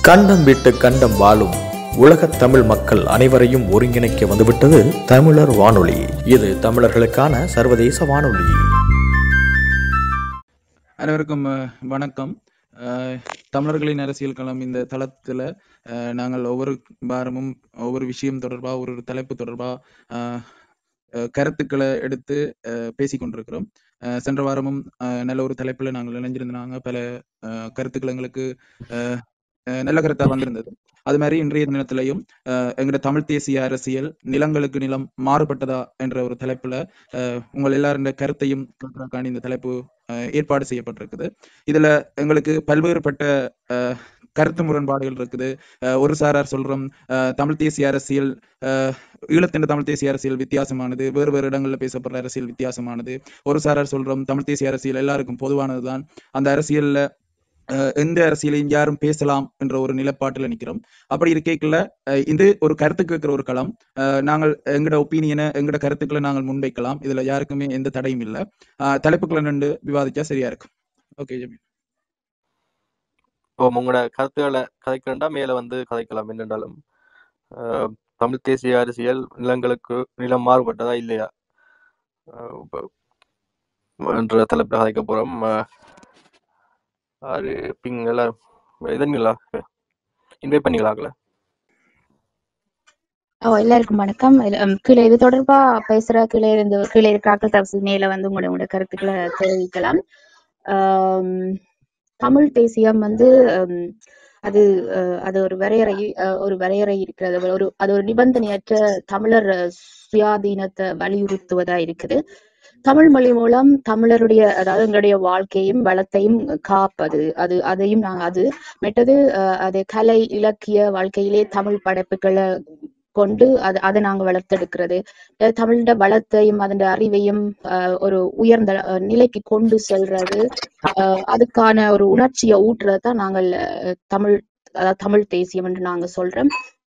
கண்டம் விட்டு கண்டம் வாழும் உலகத் தமிழ் மக்கள் அனைவரையும் ஒருங்கிணைக்க வந்துவிட்டது தமிழர் வானொலி. இது தமிழர்களுக்கான சர்வதேச வானொலி. அனைவருக்கும் வணக்கம். தமிழர்களின் அரசியல் களம் இந்த தளத்துல நாங்கள் ஒவ்வொரு வாரமும் ஒவ்வொரு விஷயம் தொடர்பா ஒரு தலைப்பு தொடர்பா கருத்துக்களை எடுத்து பேசிக்கொண்டிருக்கிறோம். சென்ற வாரமும் நல்ல ஒரு தலைப்புல நாங்கள் இணைஞ்சிருந்தாங்க. பல கருத்துக்கள் எங்களுக்கு நல்ல கருத்தா வந்திருந்தது. அது மாதிரி இன்றைய தினத்திலையும் எங்கட தமிழ் தேசிய அரசியல் நிலங்களுக்கு நிலம் மாறுபட்டதா என்ற ஒரு தலைப்புல உங்கள் எல்லாருடைய கருத்தையும் கேட்கறதுக்கான இந்த தலைப்பு ஏற்பாடு செய்யப்பட்டிருக்குது. இதுல எங்களுக்கு பல்வேறுபட்ட கருத்து முரண்பாடுகள் இருக்குது. ஒரு சாரார் சொல்றோம் தமிழ் தேசிய அரசியல் ஈழத்தின் தமிழ் தேசிய அரசியல் வித்தியாசமானது, வேறு வேறு இடங்கள்ல பேசப்படுற அரசியல் வித்தியாசமானது. ஒரு சாரார் சொல்றோம் தமிழ் தேசிய அரசியல் எல்லாருக்கும் பொதுவானதுதான், அந்த அரசியல்ல எந்த அரசியலையும் யாரும் பேசலாம் என்ற ஒரு நிலப்பாட்டில் நிற்கிறோம். அப்படி இருக்கைக்குள்ள இது ஒரு கருத்து கேட்கிற ஒரு களம். நாங்கள் எங்கட ஒப்பீனியனை எங்கட கருத்துக்களை நாங்கள் முன்வைக்கலாம். இதுல யாருக்குமே எந்த தடையும் இல்லை. தலைப்புக்களை நின்று விவாதிச்சா சரியா இருக்கும். ஓகே ஜமீன். இப்போ உங்களோட கருத்துக்களை கதைக்கிறா மேல வந்து கதைக்கலாம். என்னென்றாலும் தமிழ் தேசிய அரசியல் நிலங்களுக்கு நிலம் மாறுபட்டதா இல்லையா என்ற தலைப்பில் கதைக்க போறோம். இதுங்களா இன்வைட் பண்ணிக்கலாங்களா? எல்லாருக்கும் வணக்கம். கீழே இது தொடர்பா பேசுற கீழே இருக்கிறார்கள் தவிர மேல வந்து உங்களோட கருத்துக்களை தெரிவிக்கலாம். தமிழ் தேசியம் வந்து அது ஒரு வரையறை இருக்கிறது. அது ஒரு நிபந்தனையற்ற தமிழர் சுயாதீனத்தை வலியுறுத்துவதா இருக்குது. தமிழ் மொழி மூலம் தமிழருடைய, அதாவது எங்களுடைய வாழ்க்கையும் வளத்தையும் காப்பது, அதையும் நாங்கள் மெட்டது அது கலை இலக்கிய வாழ்க்கையிலே தமிழ் படைப்புகளை கொண்டு அதை நாங்கள் வளர்த்தெடுக்கிறது. தமிழோட வளத்தையும் அதன் அறிவையும் ஒரு உயர்ந்த நிலைக்கு கொண்டு செல்றது, அதுக்கான ஒரு உணர்ச்சியை ஊற்றுறதான் நாங்கள் தமிழ் தேசியம் என்று நாங்க சொல்றோம்.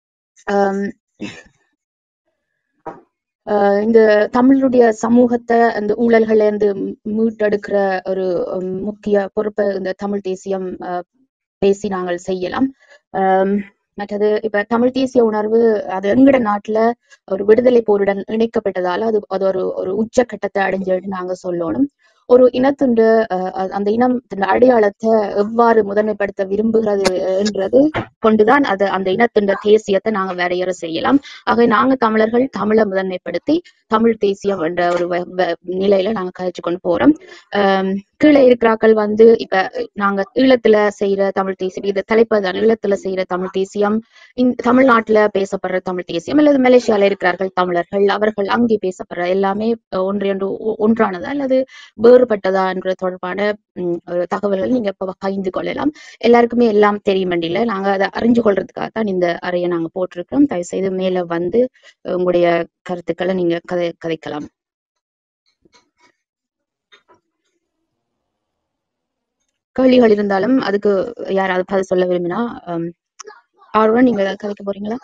இந்த தமிழுடைய சமூகத்தை அந்த ஊழல்கள்ல இருந்து மீட்டெடுக்கிற ஒரு முக்கிய பொறுப்பை இந்த தமிழ் தேசியம் பேசி நாங்கள் செய்யலாம். மற்றது இப்ப தமிழ் தேசிய உணர்வு அது எங்கட நாட்டுல ஒரு விடுதலை போருடன் இணைக்கப்பட்டதால அது ஒரு உச்சக்கட்டத்தை அடைஞ்சு நாங்க சொல்லணும். ஒரு இனத்துண்டு அந்த இனம் அடையாளத்தை எவ்வாறு முதன்மைப்படுத்த விரும்புகிறது என்றது கொண்டுதான் அந்த இனத்துண்ட தேசியத்தை நாங்க வரையறை செய்யலாம். ஆக நாங்க தமிழர்கள் தமிழை முதன்மைப்படுத்தி தமிழ் தேசியம் என்ற ஒரு நிலையில நாங்க கழிச்சு கொண்டு போறோம். கீழே இருக்கிறாக்கள் வந்து இப்ப நாங்க ஈழத்துல செய்யற தமிழ் தேசியம், இந்த தலைப்பதான் ஈழத்துல செய்யற தமிழ் தேசியம், தமிழ்நாட்டுல பேசப்படுற தமிழ் தேசியம், அல்லது மலேசியால இருக்கிறார்கள் தமிழர்கள், அவர்கள் அங்கே பேசப்படுற எல்லாமே ஒன்றானதா அல்லது வேறுபட்டதா என்ற தொடர்பான தகவல்கள் நீங்க பகிர்ந்து கொள்ளலாம். எல்லாருக்குமே எல்லாம் தெரியும் வேண்டியில நாங்க அதை அறிஞ்சு கொள்றதுக்காகத்தான் இந்த அறையை நாங்க போட்டிருக்கிறோம். தயவு செய்து மேல வந்து உங்களுடைய கருத்துக்களை நீங்க கதைக்கலாம். கேள்விகள் இருந்தாலும் அதுக்கு யாராவது பதில் சொல்ல விரும்பினா ஆர்வம் நீங்க கதைக்க போறீங்களா?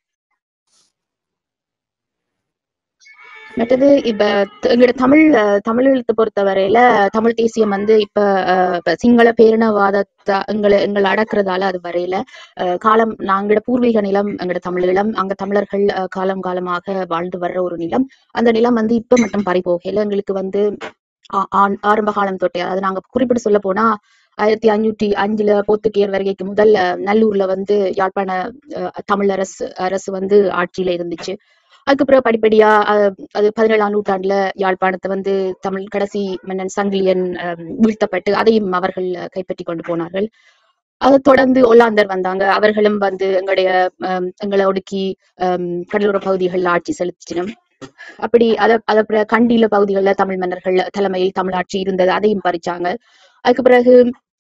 மற்றது இப்ப எங்களோட தமிழ் எழுத்து பொறுத்த வரையில தமிழ் தேசியம் வந்து இப்ப சிங்கள பேரினவாதத்தை எங்களை அடக்குறதால அது வரையில காலம் நாங்களோட பூர்வீக நிலம் எங்களோட தமிழ் நிலம், அங்க தமிழர்கள் காலம் காலமாக வாழ்ந்து வர்ற ஒரு நிலம். அந்த நிலம் வந்து இப்ப மட்டும் பறி போகையில எங்களுக்கு வந்து ஆரம்ப காலம் தொட்டே, அது நாங்க குறிப்பிட்டு சொல்ல போனா 1505 போர்த்துகேயர் வருகைக்கு முதல் நல்லூர்ல வந்து யாழ்ப்பாண தமிழ் அரசு வந்து ஆட்சியில இருந்துச்சு. அதுக்கப்புறம் படிப்படியா அது 17ஆம் நூற்றாண்டுல யாழ்ப்பாணத்தை வந்து தமிழ் கடைசி மன்னன் சங்கிலியன் வீழ்த்தப்பட்டு அதையும் அவர்கள் கைப்பற்றி கொண்டு போனார்கள். அதை தொடர்ந்து ஒல்லாந்தர் வந்தாங்க. அவர்களும் வந்து எங்களை ஒடுக்கி கடலோர பகுதிகளில் ஆட்சி செலுத்தினோம். அப்படி அத கண்டில பகுதிகளில் தமிழ் மன்னர்கள் தலைமையில் தமிழாட்சி இருந்தது, அதையும் பறிச்சாங்க. அதுக்கு பிறகு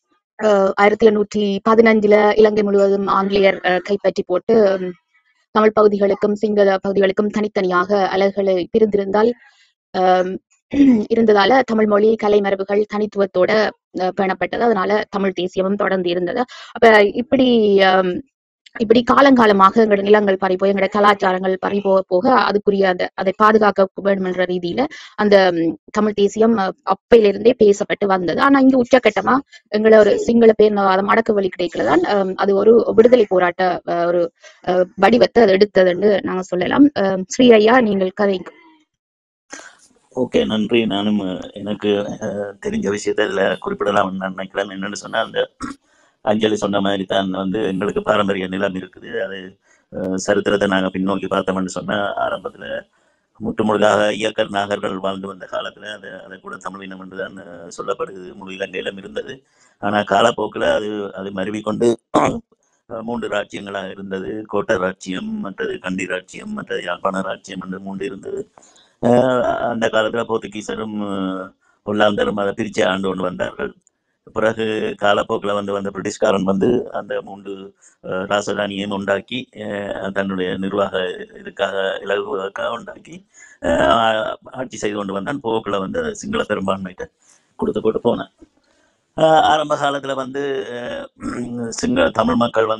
1815 இலங்கை முழுவதும் ஆங்கிலேயர் கைப்பற்றி போட்டு தமிழ் பகுதிகளுக்கும் சிங்கள பகுதிகளுக்கும் தனித்தனியாக அலகுகளை இருந்ததால தமிழ் மொழி கலை மரபுகள் தனித்துவத்தோட பேணப்பட்டது. அதனால தமிழ் தேசியமும் தொடர்ந்து இருந்தது. அப்ப இப்படி இப்படி காலங்காலமாக எங்களோட நிலங்கள் பறிப்போம், எங்களோட கலாச்சாரங்கள் பறிபோக போக அதுக்குரிய அதை பாதுகாக்க வேண்டும் என்ற ரீதியில அந்த தமிழ் தேசியம் அப்பையிலிருந்தே பேசப்பட்டு வந்தது. ஆனா இங்க உச்சகட்டமா எங்களை ஒரு சிங்கள பேரினவாதம் அடக்குவழி கிடைக்கலதான் அது ஒரு விடுதலை போராட்ட ஒரு வடிவத்தை அது எடுத்ததுன்னு நாங்க சொல்லலாம். ஸ்ரீ ஐயா, நீங்கள் கதைங்க. ஓகே, நன்றி. நானும் எனக்கு தெரிஞ்ச விஷயத்த இதில் குறிப்பிடலாம் நான் நினைக்கிறேன். என்னென்னு சொன்னால், அந்த அஞ்சலி சொன்ன மாதிரி தான் எங்களுக்கு பாரம்பரிய நிலம் இருக்குது. அது சரித்திரத்தை நாங்கள் பின்னோக்கி பார்த்தோம்னு சொன்னால், ஆரம்பத்தில் முற்று முழுதாக இயக்கர் நாகர்கள் வாழ்ந்து வந்த காலத்தில் அதை கூட தமிழினம் என்று தான் சொல்லப்படுது. முழு இலங்கையிலும் இருந்தது. ஆனால் காலப்போக்கில் அது மருவிக்கொண்டு 3 ராஜ்யங்களாக இருந்தது. கோட்டை ராஜ்யம், மற்றது கண்டி ராஜ்யம், மற்றது யாழ்ப்பாண ராஜ்யம் என்று 3 இருந்தது. அந்த காலத்தில் போர்த்துகீசரும் ஒல்லாந்தரும் அதை பிரித்து ஆண்டு கொண்டு வந்தார்கள். பிறகு காலப்போக்கில் வந்த பிரிட்டிஷ்காரன் அந்த 3 ராசதானியையும் உண்டாக்கி தன்னுடைய நிர்வாக இதுக்காக இலகுவதற்காக உண்டாக்கி ஆட்சி செய்து கொண்டு வந்தான். போக்கில் சிங்கள பெரும்பான்மையிட்ட கொடுத்து போட்டு போனேன். ஆரம்ப காலத்தில் தமிழ் மக்கள்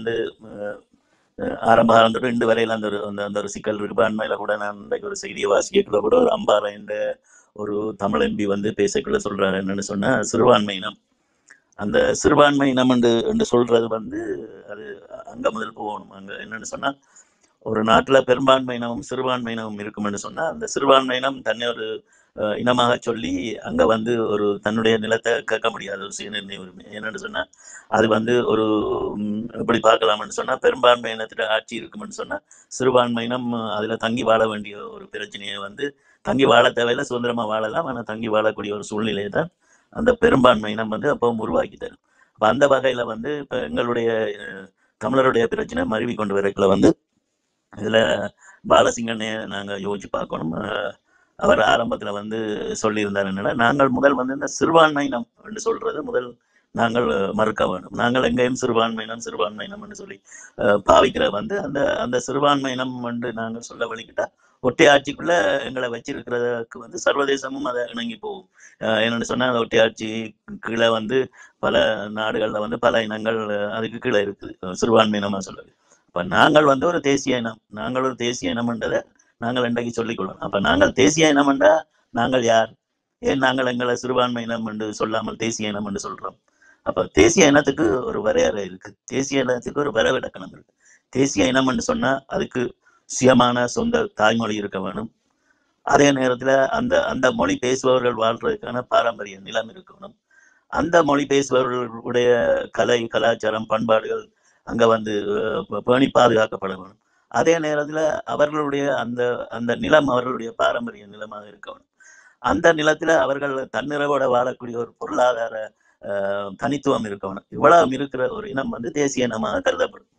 ஆரம்ப காலத்தோடு இன்று வரையில் அந்த ஒரு சிக்கல் இருக்கு. அண்மையில் கூட நான் இன்றைக்கு ஒரு செய்தியை வாசிக்கக்குள்ள கூட ஒரு அம்பாறை என்ற ஒரு தமிழ் எம்பி பேசக்குள்ள சொல்றாரு. என்னன்னு சொன்னா, சிறுபான்மையினம், அந்த சிறுபான்மையினம் என்று சொல்றது அது அங்க முதல் போகணும். அங்க என்னன்னு சொன்னா, ஒரு நாட்டில் பெரும்பான்மையினமும் சிறுபான்மையினமும் இருக்கும்னு சொன்னா, அந்த சிறுபான்மையினம் தன்னை ஒரு இனமாக சொல்லி அங்க ஒரு தன்னுடைய நிலத்தை கேட்க முடியாது, ஒரு சுயநிர்ணய உரிமை. என்னன்னு சொன்னா, அது ஒரு எப்படி பார்க்கலாம்னு சொன்னா, பெரும்பான்மை இனத்திட்ட ஆட்சி இருக்கும்னு சொன்னா, சிறுபான்மையினம் அதுல தங்கி வாழ வேண்டிய ஒரு பிரச்சனையை தங்கி வாழ தேவையில்லை, சுதந்திரமா வாழலாம். ஆனால் தங்கி வாழக்கூடிய ஒரு சூழ்நிலையை தான் அந்த பெரும்பான்மையினம் அப்பவும் உருவாக்கி தரும். அப்ப அந்த வகையில இப்ப எங்களுடைய தமிழருடைய பிரச்சனை மருவி கொண்டு வரக்குள்ள இதுல பாலசிங்கனை நாங்க யோசிச்சு பார்க்கணும். அவர் ஆரம்பத்துல சொல்லியிருந்தார் என்னன்னா, நாங்கள் முதல் இந்த சிறுபான்மையினம் என்று சொல்றது முதல் நாங்கள் மறுக்க வேண்டும். நாங்கள் எங்கேயும் சிறுபான்மையினம் என்று சொல்லி பாவிக்கிற அந்த அந்த சிறுபான்மையினம் என்று நாங்கள் சொல்ல வழிகிட்டா ஒட்டையாட்சிக்குள்ள எங்களை வச்சிருக்கிறதுக்கு சர்வதேசமும் அதை இணங்கி போகும். என்னென்னு சொன்னால், அந்த ஒட்டையாட்சி கீழே பல நாடுகளில் பல இனங்கள் அதுக்கு கீழே இருக்குது, சிறுபான்மையினமாக சொல்லுது. அப்போ நாங்கள் ஒரு தேசிய இனம், நாங்கள் ஒரு தேசிய இனம்ன்றதை நாங்கள் இன்றைக்கு சொல்லிக்கொள்ளணும். அப்போ நாங்கள் தேசிய இனம் என்றா நாங்கள் யார்? ஏன் நாங்கள் எங்களை சிறுபான்மை இனம் என்று சொல்லாமல் தேசிய இனம் என்று சொல்கிறோம்? அப்போ தேசிய இனத்துக்கு ஒரு வரையறை இருக்கு, தேசிய இனத்துக்கு ஒரு வரவிலக்கணம் இருக்கு. தேசிய இனம் என்று சொன்னால் அதுக்கு சுயமான சொந்த தாய்மொழி இருக்க வேணும். அதே நேரத்தில் அந்த அந்த மொழி பேசுபவர்கள் வாழ்றதுக்கான பாரம்பரிய நிலம் இருக்கணும். அந்த மொழி பேசுபவர்களுடைய கலை, கலாச்சாரம், பண்பாடுகள் அங்கே பேணி பாதுகாக்கப்பட வேணும். அதே நேரத்தில் அவர்களுடைய அந்த அந்த நிலம் அவர்களுடைய பாரம்பரிய நிலமாக இருக்கணும். அந்த நிலத்தில் அவர்கள் தன்னிறைவோட வாழக்கூடிய ஒரு பொருளாதார தனித்துவம் இருக்கணும். இவ்வளவு இருக்கிற ஒரு இனம் தேசிய இனமாக கருதப்படும்.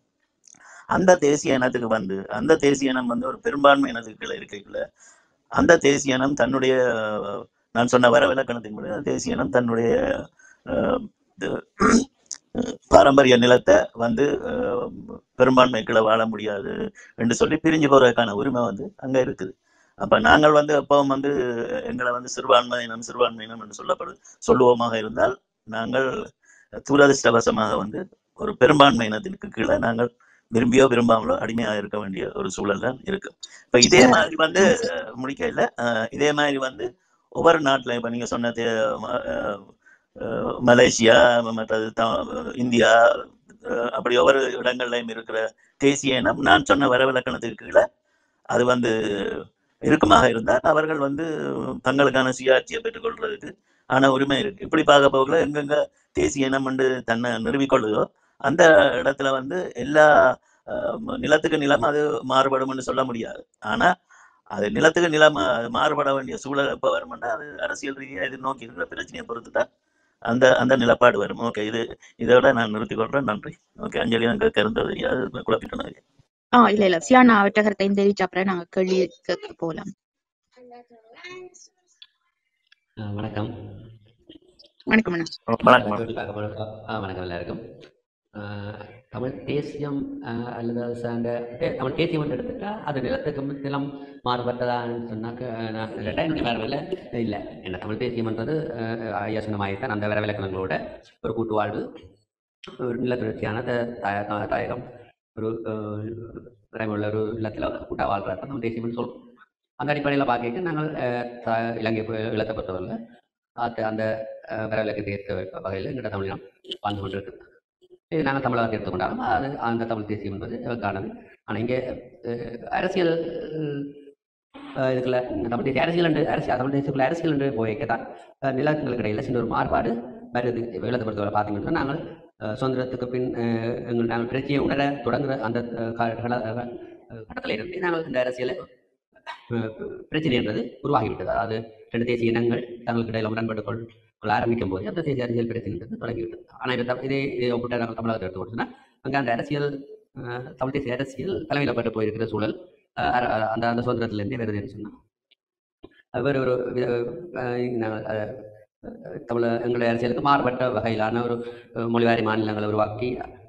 அந்த தேசிய இனத்துக்கு அந்த தேசிய இனம் ஒரு பெரும்பான்மை இனத்துக்குள்ள இருக்கக்குள்ள அந்த தேசிய இனம் தன்னுடைய, நான் சொன்ன வரவிலக்கணத்தின் மூலம் தேசிய இனம் தன்னுடைய பாரம்பரிய நிலத்தை பெரும்பான்மைக்குள்ள வாழ முடியாது என்று சொல்லி பிரிஞ்சு போறதுக்கான உரிமை அங்க இருக்குது. அப்ப நாங்கள் எப்பவும் எங்களை சிறுபான்மையினம் என்று சொல்லுவோமாக இருந்தால், நாங்கள் துரதிருஷ்டவசமாக ஒரு பெரும்பான்மை இனத்திற்கு கீழே நாங்கள் விரும்பியோ விரும்பாமலோ அடிமையாக இருக்க வேண்டிய ஒரு சூழல் தான் இருக்கு. இப்ப இதே மாதிரி முடிக்க இல்லை, இதே மாதிரி ஒவ்வொரு நாட்டுல இப்ப நீங்க சொன்ன மலேசியா, மற்றது இந்தியா, அப்படி ஒவ்வொரு இடங்கள்லையும் இருக்கிற தேசிய இனம் நான் சொன்ன வரவிலக்கணத்துக்கு கீழே அது இருக்குமாக இருந்தால் அவர்கள் தங்களுக்கான சுயாட்சியை பெற்றுக்கொள்றதுக்கு ஆன உரிமை இருக்கு. இப்படி பார்க்க போகல எங்கெங்க தேசிய இனம் தன்னை நிறுவிக்கொள்ளுதோ அந்த இடத்துல எல்லா நிலத்துக்கு நிலம் அது மாறுபடும் சொல்ல முடியாது. ஆனா அது நிலத்துக்கு நிலம் மாறுபட வேண்டிய சூழல் எப்போ வரும்னா, அது அரசியல் ரீதியாக எதிர்நோக்கி இருக்கிற பிரச்சனையை பொறுத்து தான் அந்த அந்த நிலப்பாடு வரும். ஓகே, இதோட நான் நிறுத்திக் கொள்றேன். நன்றி. ஓகே, அஞ்சலி, எனக்கு கருந்தது அது குழப்பிட்டோம். இல்ல சியானா அவற்ற கருத்தையும் தெரிவிச்ச அப்புறம் நாங்க கேள்வி கேட்க போலாம். வணக்கம். வணக்கம். வணக்கம் எல்லாருக்கும். தமிழ் தேசியம் அல்லது சார்ந்த தமிழ் தேசியம் என்று எடுத்துட்டா அது நிலத்துக்கு நிலம் மாறுபட்டதான்னு சொன்னாக்க நான் என்னுடைய வரவில்லை இல்லை. என்ன தமிழ் தேசியம்ன்றது ஐயா சொன்னமாகத்தான் அந்த வரவிலக்கணங்களோட ஒரு கூட்டு வாழ்வு, ஒரு நில தொடர்ச்சியான தாயகம், ஒரு உள்ள ஒரு இல்லத்தில் கூட்டாக வாழ்கிறார் தமிழ் தேசியம்னு சொல்லுவோம். அந்த அடிப்படையில் பார்க்க நாங்கள் இலங்கை ஈழத்தை பொறுத்தவரையில் அந்த வரவிலக்கு ஏற்ற வகையில் எங்கள்கிட்ட தமிழினம் வாழ்ந்து கொண்டிருக்கு. இது நாங்கள் தமிழகத்தை எடுத்துக்கொண்டாலும் அது அந்த தமிழ் தேசியம் என்பது காரணது. ஆனால் இங்கே அரசியல் இதுக்குள்ள தமிழ் தேசிய அரசியல் என்று தமிழ் தேசியக்குள்ள அரசியல் என்று போய்க்கத்தான் நிலங்களுக்கு இடையில் சின்ன ஒரு மாறுபாடு வருது. ஈழத்தை பொறுத்தவரை பார்த்தீங்கன்னா நாங்கள் சுதந்திரத்துக்கு பின் நாங்கள் பிரச்சனையை உணர தொடங்குகிற அந்த கட்டத்தில் இருந்து நாங்கள் இந்த அரசியலை பிரச்சனை என்பது உருவாகிவிட்டது. அதாவது 2 தேசிய இனங்கள் தங்களுக்கு இடையில் உடன்பட்டு கொள்ள ஆரம்பிக்கும் போது அந்த தேசிய அரசியல் பிரச்சனை என்பது தொடங்கிவிட்டது. ஆனால் இதே ஒப்பிட்ட நாங்கள் தமிழகத்தை எடுத்துக்கொண்டோம்னா அங்கே அந்த அரசியல் தமிழ் தேசிய அரசியல் தலைமையிடப்பட்டு போயிருக்கிற சூழல் அந்த அந்த சுதந்திரத்திலேருந்தே வருதுன்னு சொன்னால் வேறு ஒரு எங்களுடைய அரசியலுக்கு மாறுபட்ட வகையிலான ஒரு மொழிவாரி மாநிலங்களை உருவாக்கி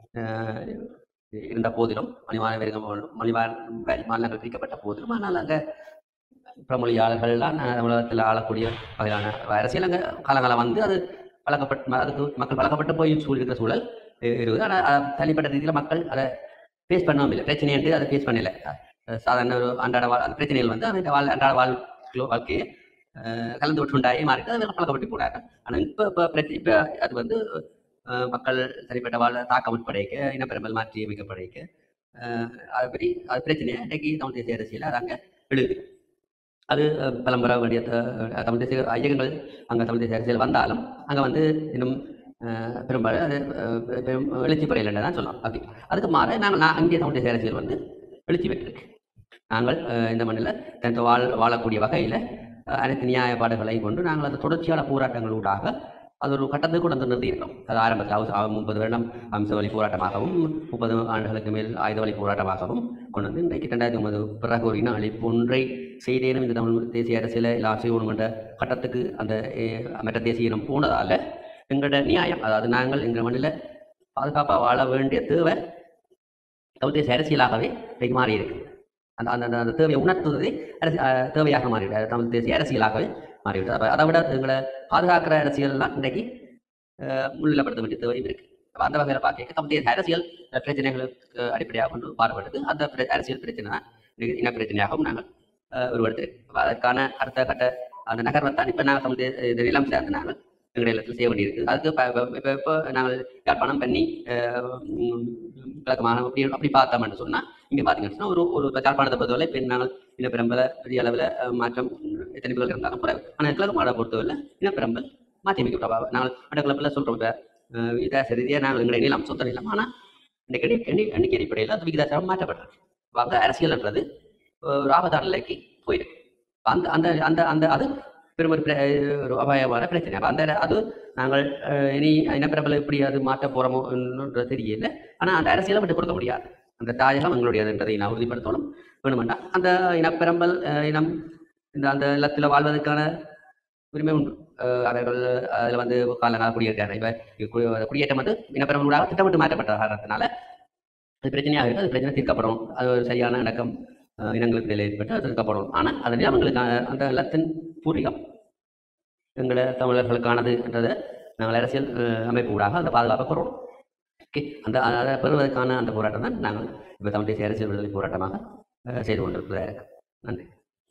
இருந்த போதிலும் மொழிவாரி மாநிலங்கள் பிரிக்கப்பட்ட போதிலும் ஆனால் அங்கே பிரமொழியாளர்கள்லாம் தமிழகத்தில் ஆளக்கூடிய வகையிலான அரசியல் அங்கே காலங்காலம் வந்து அது அதுக்கு மக்கள் பழக்கப்பட்டு போய் சூழ்கிற சூழல் இருக்குது. ஆனால் தனிப்பட்ட ரீதியில் மக்கள் அதை ஃபேஸ் பண்ணவும் இல்லை. பிரச்சனை என்று அதை ஃபேஸ் பண்ணலை. சாதாரண ஒரு அன்றாட பிரச்சனைகள் வந்து அன்றாட வாழ்க்கையை கலந்து விட்டுண்டாயே மாறிட்டு அதை பழக்கப்பட்டு போனாங்க. ஆனால் இப்போ அது வந்து மக்கள் தனிப்பட்ட வாழ தாக்கம் உட்படைக்க இனப்பெருமல் மாற்றி அமைக்கப்படைக்க அதுபடி அது பிரச்சனையை இன்றைக்கு தமிழ் தேசிய அரசியல் அது அங்கே எழுது. அது பலம்புற வேண்டிய தமிழ் தேசிய இயக்கங்கள் அங்கே தமிழ் தேசிய அரசியல் வந்தாலும் அங்கே வந்து இன்னும் பெரும்பாலும் அது எழுச்சி படையில் தான் சொல்லலாம். அப்படி அதுக்கு மாற நாங்கள் அங்கே தமிழ் தேசிய அரசியல் வந்து எழுச்சி பெற்றிருக்கு. நாங்கள் இந்த மண்ணில் தனது வாழக்கூடிய வகையில் அனைத்து நியாயப்பாடுகளை கொண்டு நாங்கள் அந்த தொடர்ச்சியான போராட்டங்களூடாக அது ஒரு கட்டத்துக்கு கொண்டு வந்து நிறுத்தியிருக்கோம். அது ஆரம்பத்தில் 30 வருடம் அம்ச வழி போராட்டமாகவும் 30 ஆண்டுகளுக்கு மேல் ஆயுத வழி போராட்டமாகவும் கொண்டு வந்து இன்றைக்கு 2009 பிறகு ஒரு இன அழிப்பு ஒன்றை செய்தேனும் இந்த தமிழ் தேசிய அரசியல் எல்லாம் செய்யணும் என்ற கட்டத்துக்கு அந்த மற்ற தேசிய இனம் போனதால் எங்களோட நியாயம், அதாவது நாங்கள் எங்கள் மண்ணில் பாதுகாப்பாக வாழ வேண்டிய தேவை தமிழ் தேசிய அரசியலாகவே இன்றைக்கு மாறி இருக்கு. அந்த அந்த அந்த தேவையை உணர்த்துவதை தேவையாக மாறிவிட்டார். தமிழ் தேசிய அரசியலாகவே மாறிவிட்டார். அதை விட எங்களை பாதுகாக்கிற அரசியல்லாம் இன்றைக்கு முன்னிலைப்படுத்த வேண்டிய தேவையும் இருக்கு. அந்த வகையில் பார்க்க தமிழ் தேசிய அரசியல் பிரச்சனைகளுக்கு அடிப்படையாக கொண்டு பாடுபடுது. அந்த அரசியல் பிரச்சனை தான் இன பிரச்சனையாகவும் நாங்கள் உருவெடுத்து அதற்கான அடுத்த கட்ட அந்த நகர்வைத்தான் இப்போ நாங்கள் தமிழ் தேசிய நிலம் சேர்ந்து நாங்கள் எங்களுடைய இடத்துல செய்ய வேண்டியிருக்கு. அதுக்கு இப்போ நாங்கள் யாழ்ப்பாணம் பண்ணி விளக்கமான அப்படி பார்த்தோம்னு சொன்னால் இங்கே பார்த்தீங்கன்னு சொன்னால் ஒரு யாழ்ப்பாணத்தை பொறுத்தவரை இப்போ நாங்கள் இனப்பெரும்பலை பெரிய அளவில் மாற்றம் எத்தனை பேர்கள் இருந்தாலும் குறைவு. ஆனால் கிழக்கு மாட பொறுத்தவரை இனப்பெரும்பல் மாற்றி அமைக்கப்பட்ட நாங்கள் மட்டக்களப்பில் சொல்கிறோம். இப்போ விகிதாச ரீதியாக நாங்கள் எங்களுடைய நிலம் சொந்த நிலம், ஆனால் இன்றைக்கு எண்ணிக்கை அடிப்படையில் அது விகிதாசாரம் மாற்றப்படுறது. அந்த அரசியல்ன்றது ஒரு ஆபத்தான நிலைக்கு போயிருக்கு. அந்த அந்த அந்த அந்த அது பெரும் ஒரு அபாயமான பிரச்சனை. அந்த அது நாங்கள் இனி இனப்பெரும்பலை எப்படி அது மாற்ற போகிறோமோன்றது தெரியல. ஆனால் அந்த அரசியலை விட்டு கொடுக்க முடியாது. அந்த தாயகம் எங்களுடையதுன்றதை நான் உறுதிப்படுத்தணும். வேணுமெண்டா அந்த இனப்பெரும்பல் இனம் இந்த அந்த இல்லத்தில் வாழ்வதற்கான உரிமை உண்டு. அவர்கள் அதில் வந்து காலங்கால குடியேற்றாங்க. இப்போ குடியேற்றம் வந்து இனப்பெரும்பலூடாக திட்டமிட்டு மாற்றப்பட்ட காரணத்தினால அது பிரச்சனையாக இருக்குது. அது பிரச்சனை தீர்க்கப்படும். அது ஒரு சரியான இணக்கம் இனங்களுக்கு இடையில் ஏற்பட்டு அது தீர்க்கப்படும். ஆனால் அதனால் அவங்களுக்கு அந்த இல்லத்தின் பூர்வீகம் எங்களை தமிழர்களுக்கானது என்றதை நாங்கள் அரசியல் அமைப்பு ஊடாக அந்த பாதுகாப்பை பெறணும். ஓகே, அந்த அதை பெறுவதற்கான அந்த போராட்டம் தான் நாங்கள் இப்போ தமிழ் தேசிய அரசியல் விடுதலை போராட்டமாக செய்து கொண்டிருக்கிறோம். நன்றி.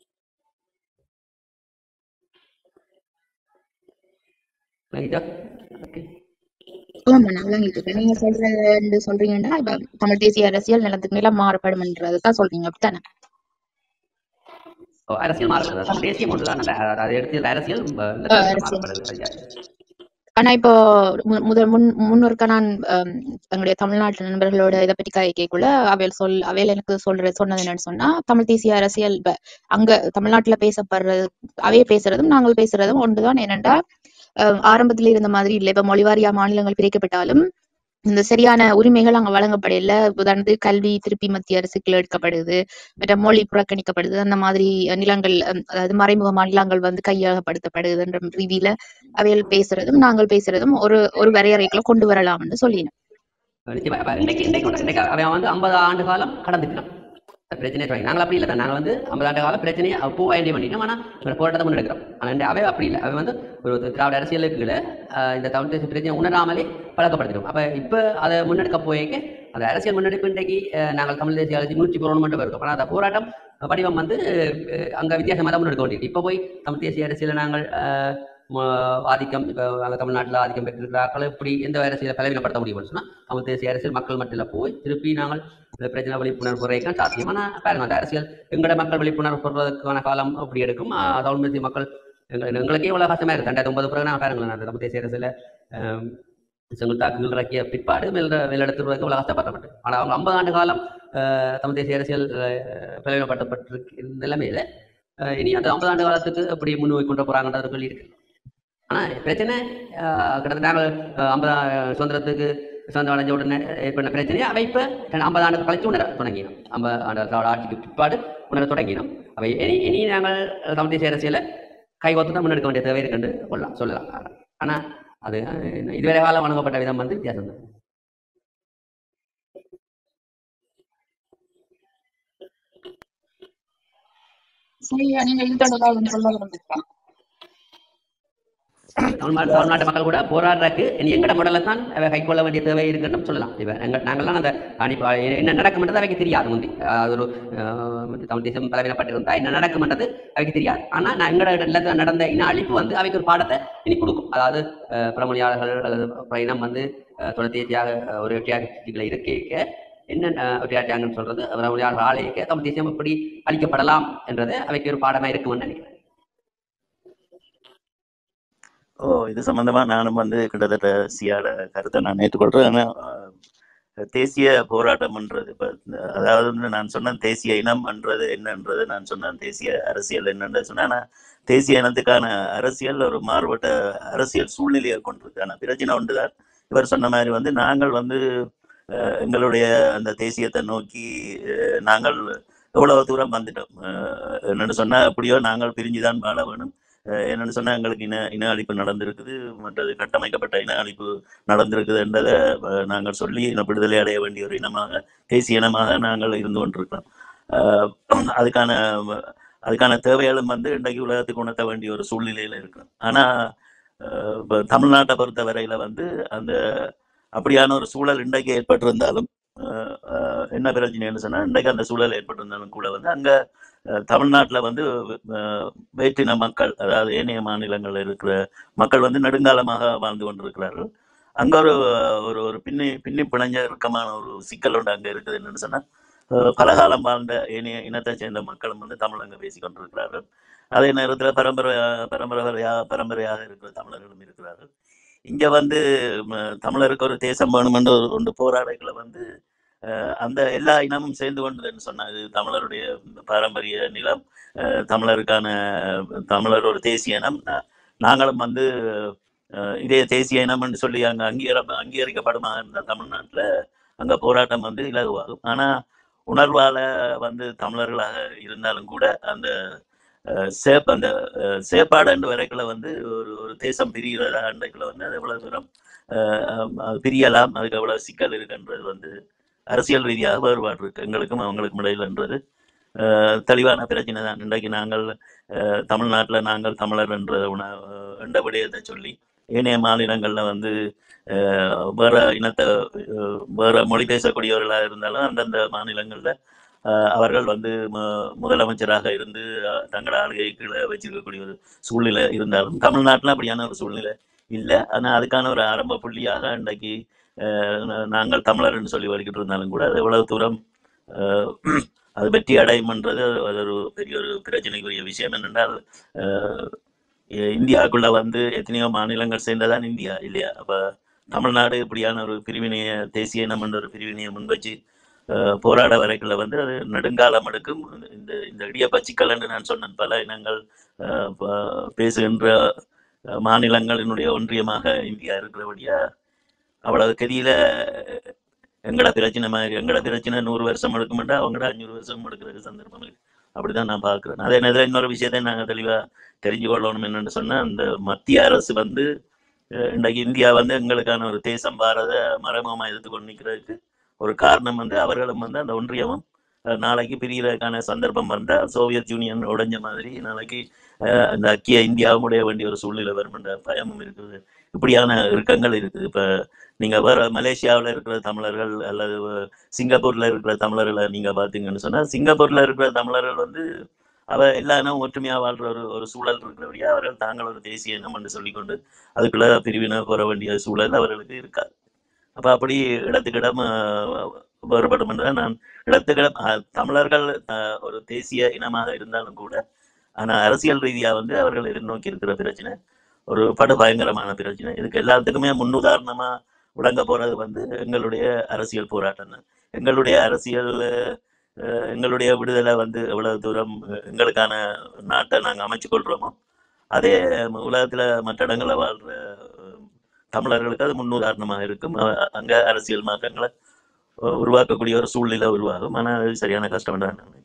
நீங்க சொல்றீங்கன்னா இப்ப தமிழ் தேசிய அரசியல் நிலத்துக்கு நிலம் மாறுபடும்ன்றதுதான் சொல்றீங்க, அப்படித்தானே? அரசியல் மாறுபடுது, தேசியம் ஒன்றுதான். அதை எடுத்து அரசியல் ஆனா இப்போ முன்னொருக்கா நான் எங்களுடைய தமிழ்நாட்டு நண்பர்களோட இதை பற்றி கேட்கக்குள்ள அவையில் எனக்கு சொன்னது என்னன்னு சொன்னா, தமிழ் தேசிய அரசியல் அங்க தமிழ்நாட்டுல பேசப்படுறது அவைய பேசுறதும் நாங்கள் பேசுறதும் ஒன்றுதான். என்னென்றா ஆரம்பத்துல இருந்த மாதிரி இல்லை. இப்ப மொழிவாரியா மாநிலங்கள் பிரிக்கப்பட்டாலும் இந்த சரியான உரிமைகள் அங்க வழங்கப்படல. உதாரணத்துக்கு கல்வி திருப்பி மத்திய அரசுக்குள்ள எடுக்கப்படுது, மற்ற மொழி புறக்கணிக்கப்படுது. அந்த மாதிரி நிலங்கள், அதாவது மறைமுக மாநிலங்கள் வந்து கையகப்படுத்தப்படுதுன்ற ரீதியில அவையில் பேசுறதும் நாங்கள் பேசுறதும் ஒரு வரையறைக்குள்ள கொண்டு வரலாம்னு சொல்லினோம். அவன் வந்து 50 ஆண்டு காலம் கடந்துக்கலாம் பிரச்சனை. நாங்கள் அப்படி இல்லை. நாங்கள் வந்து 50 ஆண்டு காலம் பிரச்சனையை பூ ஐடியா பண்ணிட்டோம். ஆனால் போராட்டத்தை முன்னெடுக்கிறோம். ஆனால் அவை அப்படி இல்லை. அவன் வந்து ஒரு திராவிட அரசியலுக்குள்ள இந்த தமிழ் தேசிய பிரச்சனை உணராமலே பழக்கப்படுத்திடும். அப்போ இப்போ அதை முன்னெடுக்க போய்க்க அந்த அரசியல் முன்னெடுப்பு இன்றைக்கு நாங்கள் தமிழ் தேசிய அரசு 100 இருக்கோம். ஆனால் அந்த போராட்டம் வடிவம் வந்து அங்கே வித்தியாசமாக தான் முன்னெடுக்க வேண்டியது. இப்போ போய் தமிழ் தேசிய அரசியலில் நாங்கள் ஆதிக்கம் இப்போ அங்கே தமிழ்நாட்டில் ஆதிக்கம் பெற்றிருக்கிறார்கள் இப்படி எந்த அரசியலை பலவீனப்படுத்த முடியும்னு சொன்னால் தமிழ் தேசிய அரசியல் மக்கள் மட்டில் போய் திருப்பி நாங்கள் பிரச்சனை விழிப்புணர்வு குறைக்க சாத்தியம். ஆனால் பாருங்க அந்த அரசியல் எங்களோட மக்கள் விழிப்புணர்வு பெறுவதற்கான காலம் அப்படி எடுக்கும். தமிழ் தேசிய மக்கள் எங்களுக்கே இவ்வளோ கஷ்டமாக இருக்குது. 2009 பிறகு நான் பாருங்களேன் அந்த தமிழ் தேசிய அரசியல் செங்கல் தாக்குகள் இறக்கிய பிற்பாடு மேலெடுத்துவதற்கு இவ்வளோ கஷ்டப்படப்பட்டு. ஆனால் அவங்க 50 ஆண்டு காலம் தமிழ் தேசிய அரசியல் பலவீனப்படுத்தப்பட்டிருக்கு நிலைமையில இனி அந்த 50 ஆண்டு காலத்துக்கு எப்படி முன்னோக்கி கொண்டு போகிறாங்கன்றது சொல்லி இருக்கு. ஆனால் பிரச்சனை கிட்டத்தட்ட நாங்கள் 50 சுதந்திரத்துக்கு சுதந்திரம் அடைஞ்ச உடனே ஏற்பட்ட பிரச்சனையை அவை இப்போ 50 ஆண்டு கழிச்சு உணர தொடங்கினோம். 50 ஆண்டு ஆட்சிக்கு பிற்பாடு உணர தொடங்கினோம். அவை இனி நாங்கள் தமிழ் தேசிய அரசியலை கைகோத்து தான் முன்னெடுக்க வேண்டிய தேவை இருக்குன்னு சொல்லலாம். ஆனால் அது இதுவரை காலம் வழங்கப்பட்ட விதம் வந்து வித்தியாசம் தான். தமிழ்நாட்டு மக்கள் கூட போராடுறதுக்கு எங்கட முடல தான் கைக்கொள்ள வேண்டிய தேவை இருக்குன்னு சொல்லலாம். இப்போ நாங்கள்லாம் அந்த என்ன நடக்கும்ன்றது அவைக்கு தெரியாது. முந்தி அது ஒரு தமிழ் தேசம் பலவீனப்பட்டிருந்தா என்ன நடக்கும்ன்றது அவைக்கு தெரியாது. ஆனால் எங்கட இடத்துல நடந்த இன அழிப்பு வந்து அவைக்கு ஒரு பாடத்தை இனி கொடுக்கும். அதாவது பிரமொழியாளர்கள் அல்லது இனம் வந்து தொலைத்தேசியாக ஒரு வெற்றியாளர்களை இருக்க என்ன வெற்றியாட்டாங்கன்னு சொல்றது பிரமொழியாளர்கள் ஆலயக்க தமிழ் தேசியம் எப்படி அழிக்கப்படலாம் என்றது அவைக்கு ஒரு பாடமாக இருக்கும்னு நினைக்கிறேன். இது சம்பந்தமா நானும் வந்து கிட்டத்தட்ட சியாட கருத்தை நான் ஏற்றுக்கொள்றேன். ஆனால் தேசிய போராட்டம்ன்றது இப்போ அதாவது வந்து நான் சொன்னேன் தேசிய இனம்ன்றது என்னன்றது நான் சொன்னேன் தேசிய அரசியல் என்னன்றது சொன்னேன். ஆனால் தேசிய இனத்துக்கான அரசியல் ஒரு மாறுபட்ட அரசியல் சூழ்நிலையை கொண்டிருக்கு. ஆனால் பிரச்சனை ஒன்றுதான் இவர் சொன்ன மாதிரி வந்து நாங்கள் வந்து எங்களுடைய அந்த தேசியத்தை நோக்கி நாங்கள் எவ்வளவு தூரம் வந்துட்டோம். என்னென்னு சொன்னால் எப்படியோ நாங்கள் பிரிஞ்சுதான் வாழ வேணும். என்னென்னு சொன்னால் எங்களுக்கு இன அழிப்பு நடந்திருக்குது, மற்றது கட்டமைக்கப்பட்ட இன அழிப்பு நடந்திருக்குது என்றதை நாங்கள் சொல்லி விடுதலை அடைய வேண்டிய ஒரு இனமாக தேசிய இனமாக நாங்கள் இருந்து கொண்டிருக்கிறோம். அதுக்கான தேவைகளும் வந்து இன்றைக்கு உலகத்துக்கு உணர்த்த வேண்டிய ஒரு சூழ்நிலையில் இருக்கிறோம். ஆனால் இப்போ தமிழ்நாட்டை பொறுத்த வரையில் வந்து அந்த அப்படியான ஒரு சூழல் இன்றைக்கு ஏற்பட்டிருந்தாலும் என்ன பிரச்சனைன்னு சொன்னால் இன்றைக்கு அந்த சூழல் ஏற்பட்டிருந்தாலும் கூட வந்து அங்கே தமிழ்நாட்டில் வந்து வேற்றின மக்கள் அதாவது ஏனைய மாநிலங்களில் இருக்கிற மக்கள் வந்து நெடுங்காலமாக வாழ்ந்து கொண்டிருக்கிறார்கள். அங்கே ஒரு பின்னி பிணைஞ்ச இறுக்கமான ஒரு சிக்கல் ஒன்று அங்கே இருக்குது. என்னன்னு சொன்னால் பலகாலம் வாழ்ந்த ஏனைய இனத்தை சேர்ந்த மக்களும் வந்து தமிழ் அங்கே பேசி கொண்டிருக்கிறார்கள். அதே நேரத்தில் பரம்பரையாக இருக்கிற தமிழர்களும் இருக்கிறார்கள். இங்கே வந்து தமிழருக்கு ஒரு தேசம் வேணுமென்று ஒன்று போராடங்களை வந்து அந்த எல்லா இனமும் சேர்ந்து கொண்டதுன்னு சொன்னாது. தமிழருடைய பாரம்பரிய நிலம், தமிழர் ஒரு தேசிய இனம், நாங்களும் வந்து இதே தேசிய இனம்னு சொல்லி அங்கே அங்கீகரிக்கப்படுமா இருந்தால் தமிழ்நாட்டில் அங்கே போராட்டம் வந்து இலகுவாகும். ஆனால் உணர்வால் வந்து தமிழர்களாக இருந்தாலும் கூட அந்த சேப்பாடு வரைக்குள்ள வந்து ஒரு தேசம் பிரிகிறதா அன்றைக்குள்ள வந்து அது எவ்வளவு தூரம் பிரியலாம், அதுக்கு எவ்வளவு சிக்கல் இருக்குன்றது வந்து அரசியல் ரீதியாக வேறுபாடு இருக்கு எங்களுக்கும் அவங்களுக்கும் இடையில்ன்றது தெளிவான பிரச்சனை தான். இன்றைக்கு நாங்கள் தமிழ்நாட்டில் நாங்கள் தமிழர் என்ற விடயத்தை சொல்லி ஏனைய மாநிலங்களில் வந்து வேற இனத்தை வேற மொழி பேசக்கூடியவர்களாக இருந்தாலும் அந்தந்த மாநிலங்களில் அவர்கள் வந்து முதலமைச்சராக இருந்து தங்களோட ஆளுகை கீழே வச்சிருக்கக்கூடிய ஒரு சூழ்நிலை இருந்தாலும் தமிழ்நாட்டில் அப்படியான ஒரு சூழ்நிலை இல்லை. ஆனால் அதுக்கான ஒரு ஆரம்ப புள்ளியாக இன்றைக்கு நாங்கள் தமிழர்னு சொல்லி வலிக்கிட்டு இருந்தாலும் கூட அது எவ்வளவு தூரம் அது வெற்றி அடையும்ன்றது அது ஒரு பெரிய ஒரு பிரச்சனைக்குரிய விஷயம். என்னென்றால் இந்தியாவுக்குள்ள வந்து எத்தனையோ மாநிலங்கள் சேர்ந்ததான் இந்தியா இல்லையா? அப்போ தமிழ்நாடு இப்படியான ஒரு பிரிவினையை தேசிய இனம் என்ற ஒரு பிரிவினையை முன்வச்சு போராட வரைக்குள்ள வந்து அது நெடுங்காலம் எடுக்கும். இந்த இடியப்ப சிக்கல் என்று நான் சொன்னேன், பல இனங்கள் பேசுகின்ற மாநிலங்களினுடைய ஒன்றியமாக இந்தியா இருக்கிறபடியா அவ்வளவு கதியில எங்கட பிரச்சனை மாதிரி எங்கட பிரச்சனை 100 வருஷம் எடுக்குமெண்டா அவங்கட 500 வருஷம் எடுக்கிற சந்தர்ப்பம் இருக்கு. அப்படிதான் நான் பார்க்குறேன். அதே நேரத்தில் இன்னொரு விஷயத்தை நாங்கள் தெளிவாக தெரிஞ்சு கொள்ளணும். என்னென்னு சொன்னால் அந்த மத்திய அரசு வந்து இன்றைக்கு இந்தியா வந்து எங்களுக்கான ஒரு தேசம் பாரத மரபமாக எடுத்துக்கொண்டு நிற்கிறதுக்கு ஒரு காரணம் வந்து அவர்களும் வந்து அந்த ஒன்றியமும் நாளைக்கு பிரிகிறதுக்கான சந்தர்ப்பம் வந்தால் சோவியத் யூனியன் உடைஞ்ச மாதிரி நாளைக்கு அந்த ஐக்கிய இந்தியாவும் உடைய வேண்டிய ஒரு சூழ்நிலை வரும் என்ற பயமும் இருக்குது. இப்படியான இறுக்கங்கள் இருக்குது. இப்போ நீங்கள் வேற மலேசியாவில் இருக்கிற தமிழர்கள் அல்லது சிங்கப்பூரில் இருக்கிற தமிழர்களை நீங்கள் பார்த்தீங்கன்னு சொன்னால், சிங்கப்பூரில் இருக்கிற தமிழர்கள் வந்து எல்லா இனம் ஒற்றுமையாக வாழ்கிற ஒரு சூழல் இருக்கிறபடியா அவர்கள் தாங்கள் ஒரு தேசிய இனம் என்று சொல்லிக்கொண்டு அதுக்குள்ள பிரிவினை போற வேண்டிய சூழல் அவர்களுக்கு இருக்காது. அப்போ அப்படி இடத்துக்கிடம் வேறுபடும் என்றால் நான் இடத்துக்கிடம் தமிழர்கள் ஒரு தேசிய இனமாக இருந்தாலும் கூட, ஆனால் அரசியல் ரீதியாக வந்து அவர்கள் எதிர்நோக்கி இருக்கிற பிரச்சனை ஒரு பயங்கரமான பிரச்சனை. இதுக்கு எல்லாத்துக்குமே முன்னுதாரணமாக விளங்க போகிறது வந்து எங்களுடைய அரசியல் போராட்டம் தான். எங்களுடைய அரசியல் எங்களுடைய விடுதலை வந்து எவ்வளவு தூரம் எங்களுக்கான நாட்டை நாங்கள் அமைச்சு கொள்கிறோமோ, அதே உலகத்தில் மற்ற இடங்களில் வாழ்கிற தமிழர்களுக்கு அது முன்னுதாரணமாக இருக்கும். அங்கே அரசியல் மாற்றங்களை உருவாக்கக்கூடிய ஒரு சூழ்நிலை உருவாகும். ஆனால் அது சரியான கஷ்டம் தான் நினைக்கிறேன்.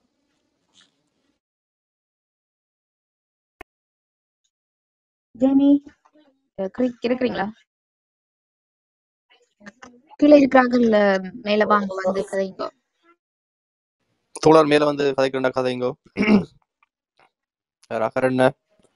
ஜெனி இருக்கிறீங்களா? கீழே இருக்கிறார்கள், மேல வாங்க வந்து கதைங்கோ. தோழர் மேல வந்து கதைக்கிறா கதைங்கோ. என்ன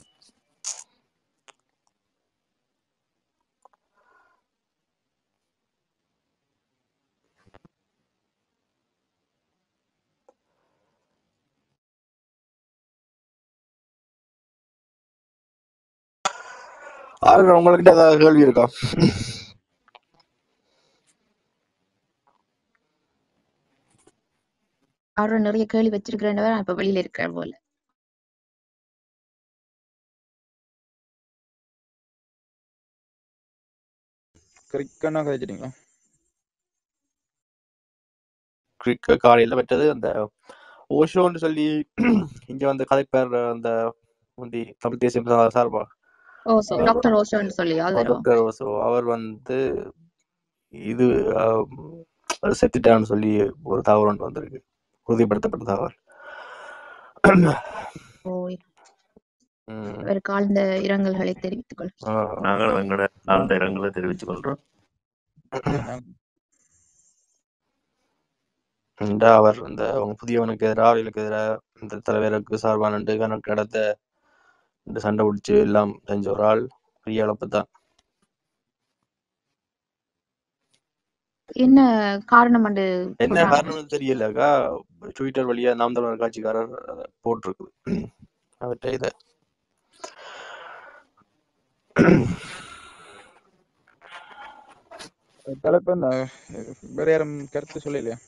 உங்ககிட்ட ஏதாவது கேள்வி இருக்கா? அவரு நிறைய கேள்வி வச்சிருக்கிறேன், இப்ப வெளியில இருக்கிற போல. கிரிக்கனா கழிச்சிட்டீங்களா? கிரிக்கெட் காலையில பெற்றது அந்த ஓஷோன்னு சொல்லி இங்க வந்து கதைப்பேர் அந்த முந்தி தமிழ் தேசியம் சார்பா டாக்டர் ஓஷோன்னு சொல்லி டாக்டர் ஓஷோ அவர் வந்து இது செத்துட்டான்னு சொல்லி ஒரு தகவல் ஒன்று வந்திருக்கு, உறுதிப்படுத்தப்பட்ட தகவல். ஆழ்ந்த இரங்கல்களை தெரிவித்துக் கொள்கிறோம். நாங்கள் எங்களோட ஆழ்ந்த இரங்கலை தெரிவித்துக் கொள்றோம். அவர் இந்த புதியவனுக்கு எதிராக அவர்களுக்கு எதிராக இந்த தலைவருக்கு சார்பான கணக்கு நடத்த இந்த சண்டை பிடிச்சு எல்லாம் செஞ்ச ஒரு ஆள். பெரிய இழப்பு தான். என்ன காரணம் தெரியலக்கா. ட்விட்டர் வழியா நாம் தமிழர் கட்சிக்காரர் போட்டிருக்கு அவற்றை இதை தலைப்பு வேற யாரும் கருத்து சொல்லலையா?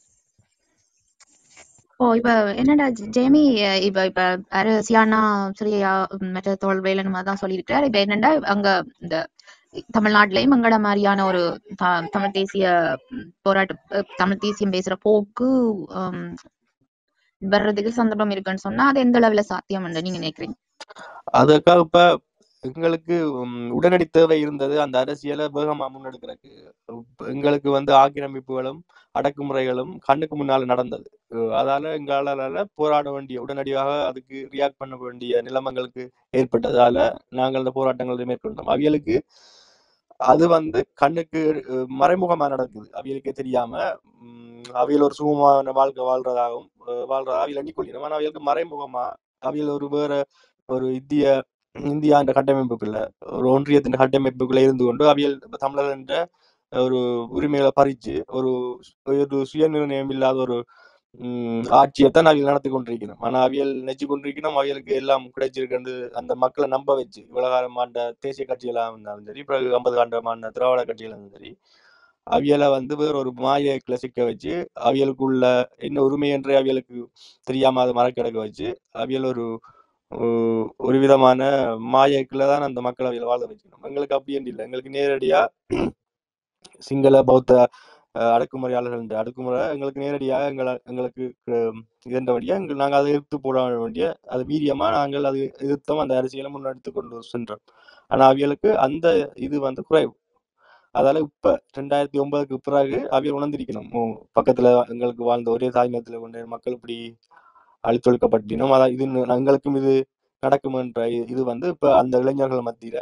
இப்ப என்னடா ஜெயமி, இப்ப சியானா சிறியா மற்ற தோல்வேலன் தான் சொல்லியிருக்கிறார். இப்ப என்னடா அங்க இந்த தமிழ்நாட்டிலையும் எங்கட மாதிரியான ஒரு தமிழ் தேசிய தமிழ் தேசியம் பேசுற போக்கு வர்றதுக்கு சந்தர்ப்பம் இருக்குன்னு சொன்னா அது எந்த அளவுல சாத்தியம் நீங்க நினைக்கிறீங்க? அதுக்காக இப்ப எங்களுக்கு உடனடி தேவை இருந்தது அந்த அரசியலை வேகமா முன்னெடுக்கிறதுக்கு. எங்களுக்கு வந்து ஆக்கிரமிப்புகளும் அடக்குமுறைகளும் கண்ணுக்கு முன்னால நடந்தது. அதால எங்களால போராட வேண்டிய உடனடியாக அதுக்கு ரியாக்ட் பண்ண வேண்டிய நிலைமைகளுக்கு ஏற்பட்டதால நாங்கள் அந்த போராட்டங்களை மேற்கொண்டோம். அவியலுக்கு அது வந்து கண்ணுக்கு மறைமுகமா நடக்குது. அவியலுக்கே தெரியாம அவியல் ஒரு சுகமான வாழ்க்கை வாழ்றதாகவும் அவியல் எண்ணிக்கொள்கிறோம். ஆனா அவியலுக்கு மறைமுகமா அவியல் ஒரு வேற ஒரு இந்தியா என்ற கட்டமைப்புக்குள்ள ஒரு ஒன்றியத்தின் கட்டமைப்புக்குள்ள இருந்து கொண்டு அவியல் தமிழர் என்ற ஒரு உரிமைகளை பறிச்சு ஒரு சுயநிர்ணயம் இல்லாத ஒரு ஆட்சியைத்தான் அவியல் நடத்தி கொண்டிருக்கணும். ஆனா அவியல் நெச்சு கொண்டிருக்கணும். அவியலுக்கு எல்லாம் கிடைச்சிருக்கு அந்த மக்களை நம்ப வச்சு இவ்வளவு காலம் ஆண்ட தேசிய கட்சிகளாக இருந்தாலும் சரி, பிறகு 50 ஆண்டு ஆண்ட திராவிட கட்சிகளாக இருந்தாலும் சரி, அவியலை வந்து வேற ஒரு மாயைக்குள்ள சிக்க வச்சு அவியலுக்குள்ள என்ன உரிமை என்று அவியலுக்கு தெரியாம அதை மறக்கிடக்க வச்சு அவியல் ஒரு விதமான மாயைக்குள்ள தான் அந்த மக்களை அவியல் வாழ வச்சுக்கணும். எங்களுக்கு அப்படி என்று இல்லை. எங்களுக்கு நேரடியா சிங்கள பௌத்த அடக்குமுறையாளர்கள் அடக்குமுறை எங்களுக்கு நேரடியாக எங்களுக்கு இதன்றபடியா நாங்கள் அதை எதிர்த்து போட வேண்டிய அது வீரியமா நாங்கள் அது எதிர்த்தோம். அந்த அரசியலை முன்னெடுத்து கொண்டு சென்றோம். ஆனா அவியலுக்கு அந்த இது வந்து குறைவு. அதால இப்ப 2009க்கு பிறகு அவியல் உணர்ந்திருக்கணும். பக்கத்துல எங்களுக்கு வாழ்ந்த ஒரே தாய்மத்துல கொண்ட மக்கள் இப்படி அழித்தொழிக்கப்பட்டினோம். அதான் இது எங்களுக்கும் இது நடக்குமென்ற இது வந்து இப்ப அந்த இளைஞர்கள் மத்தியில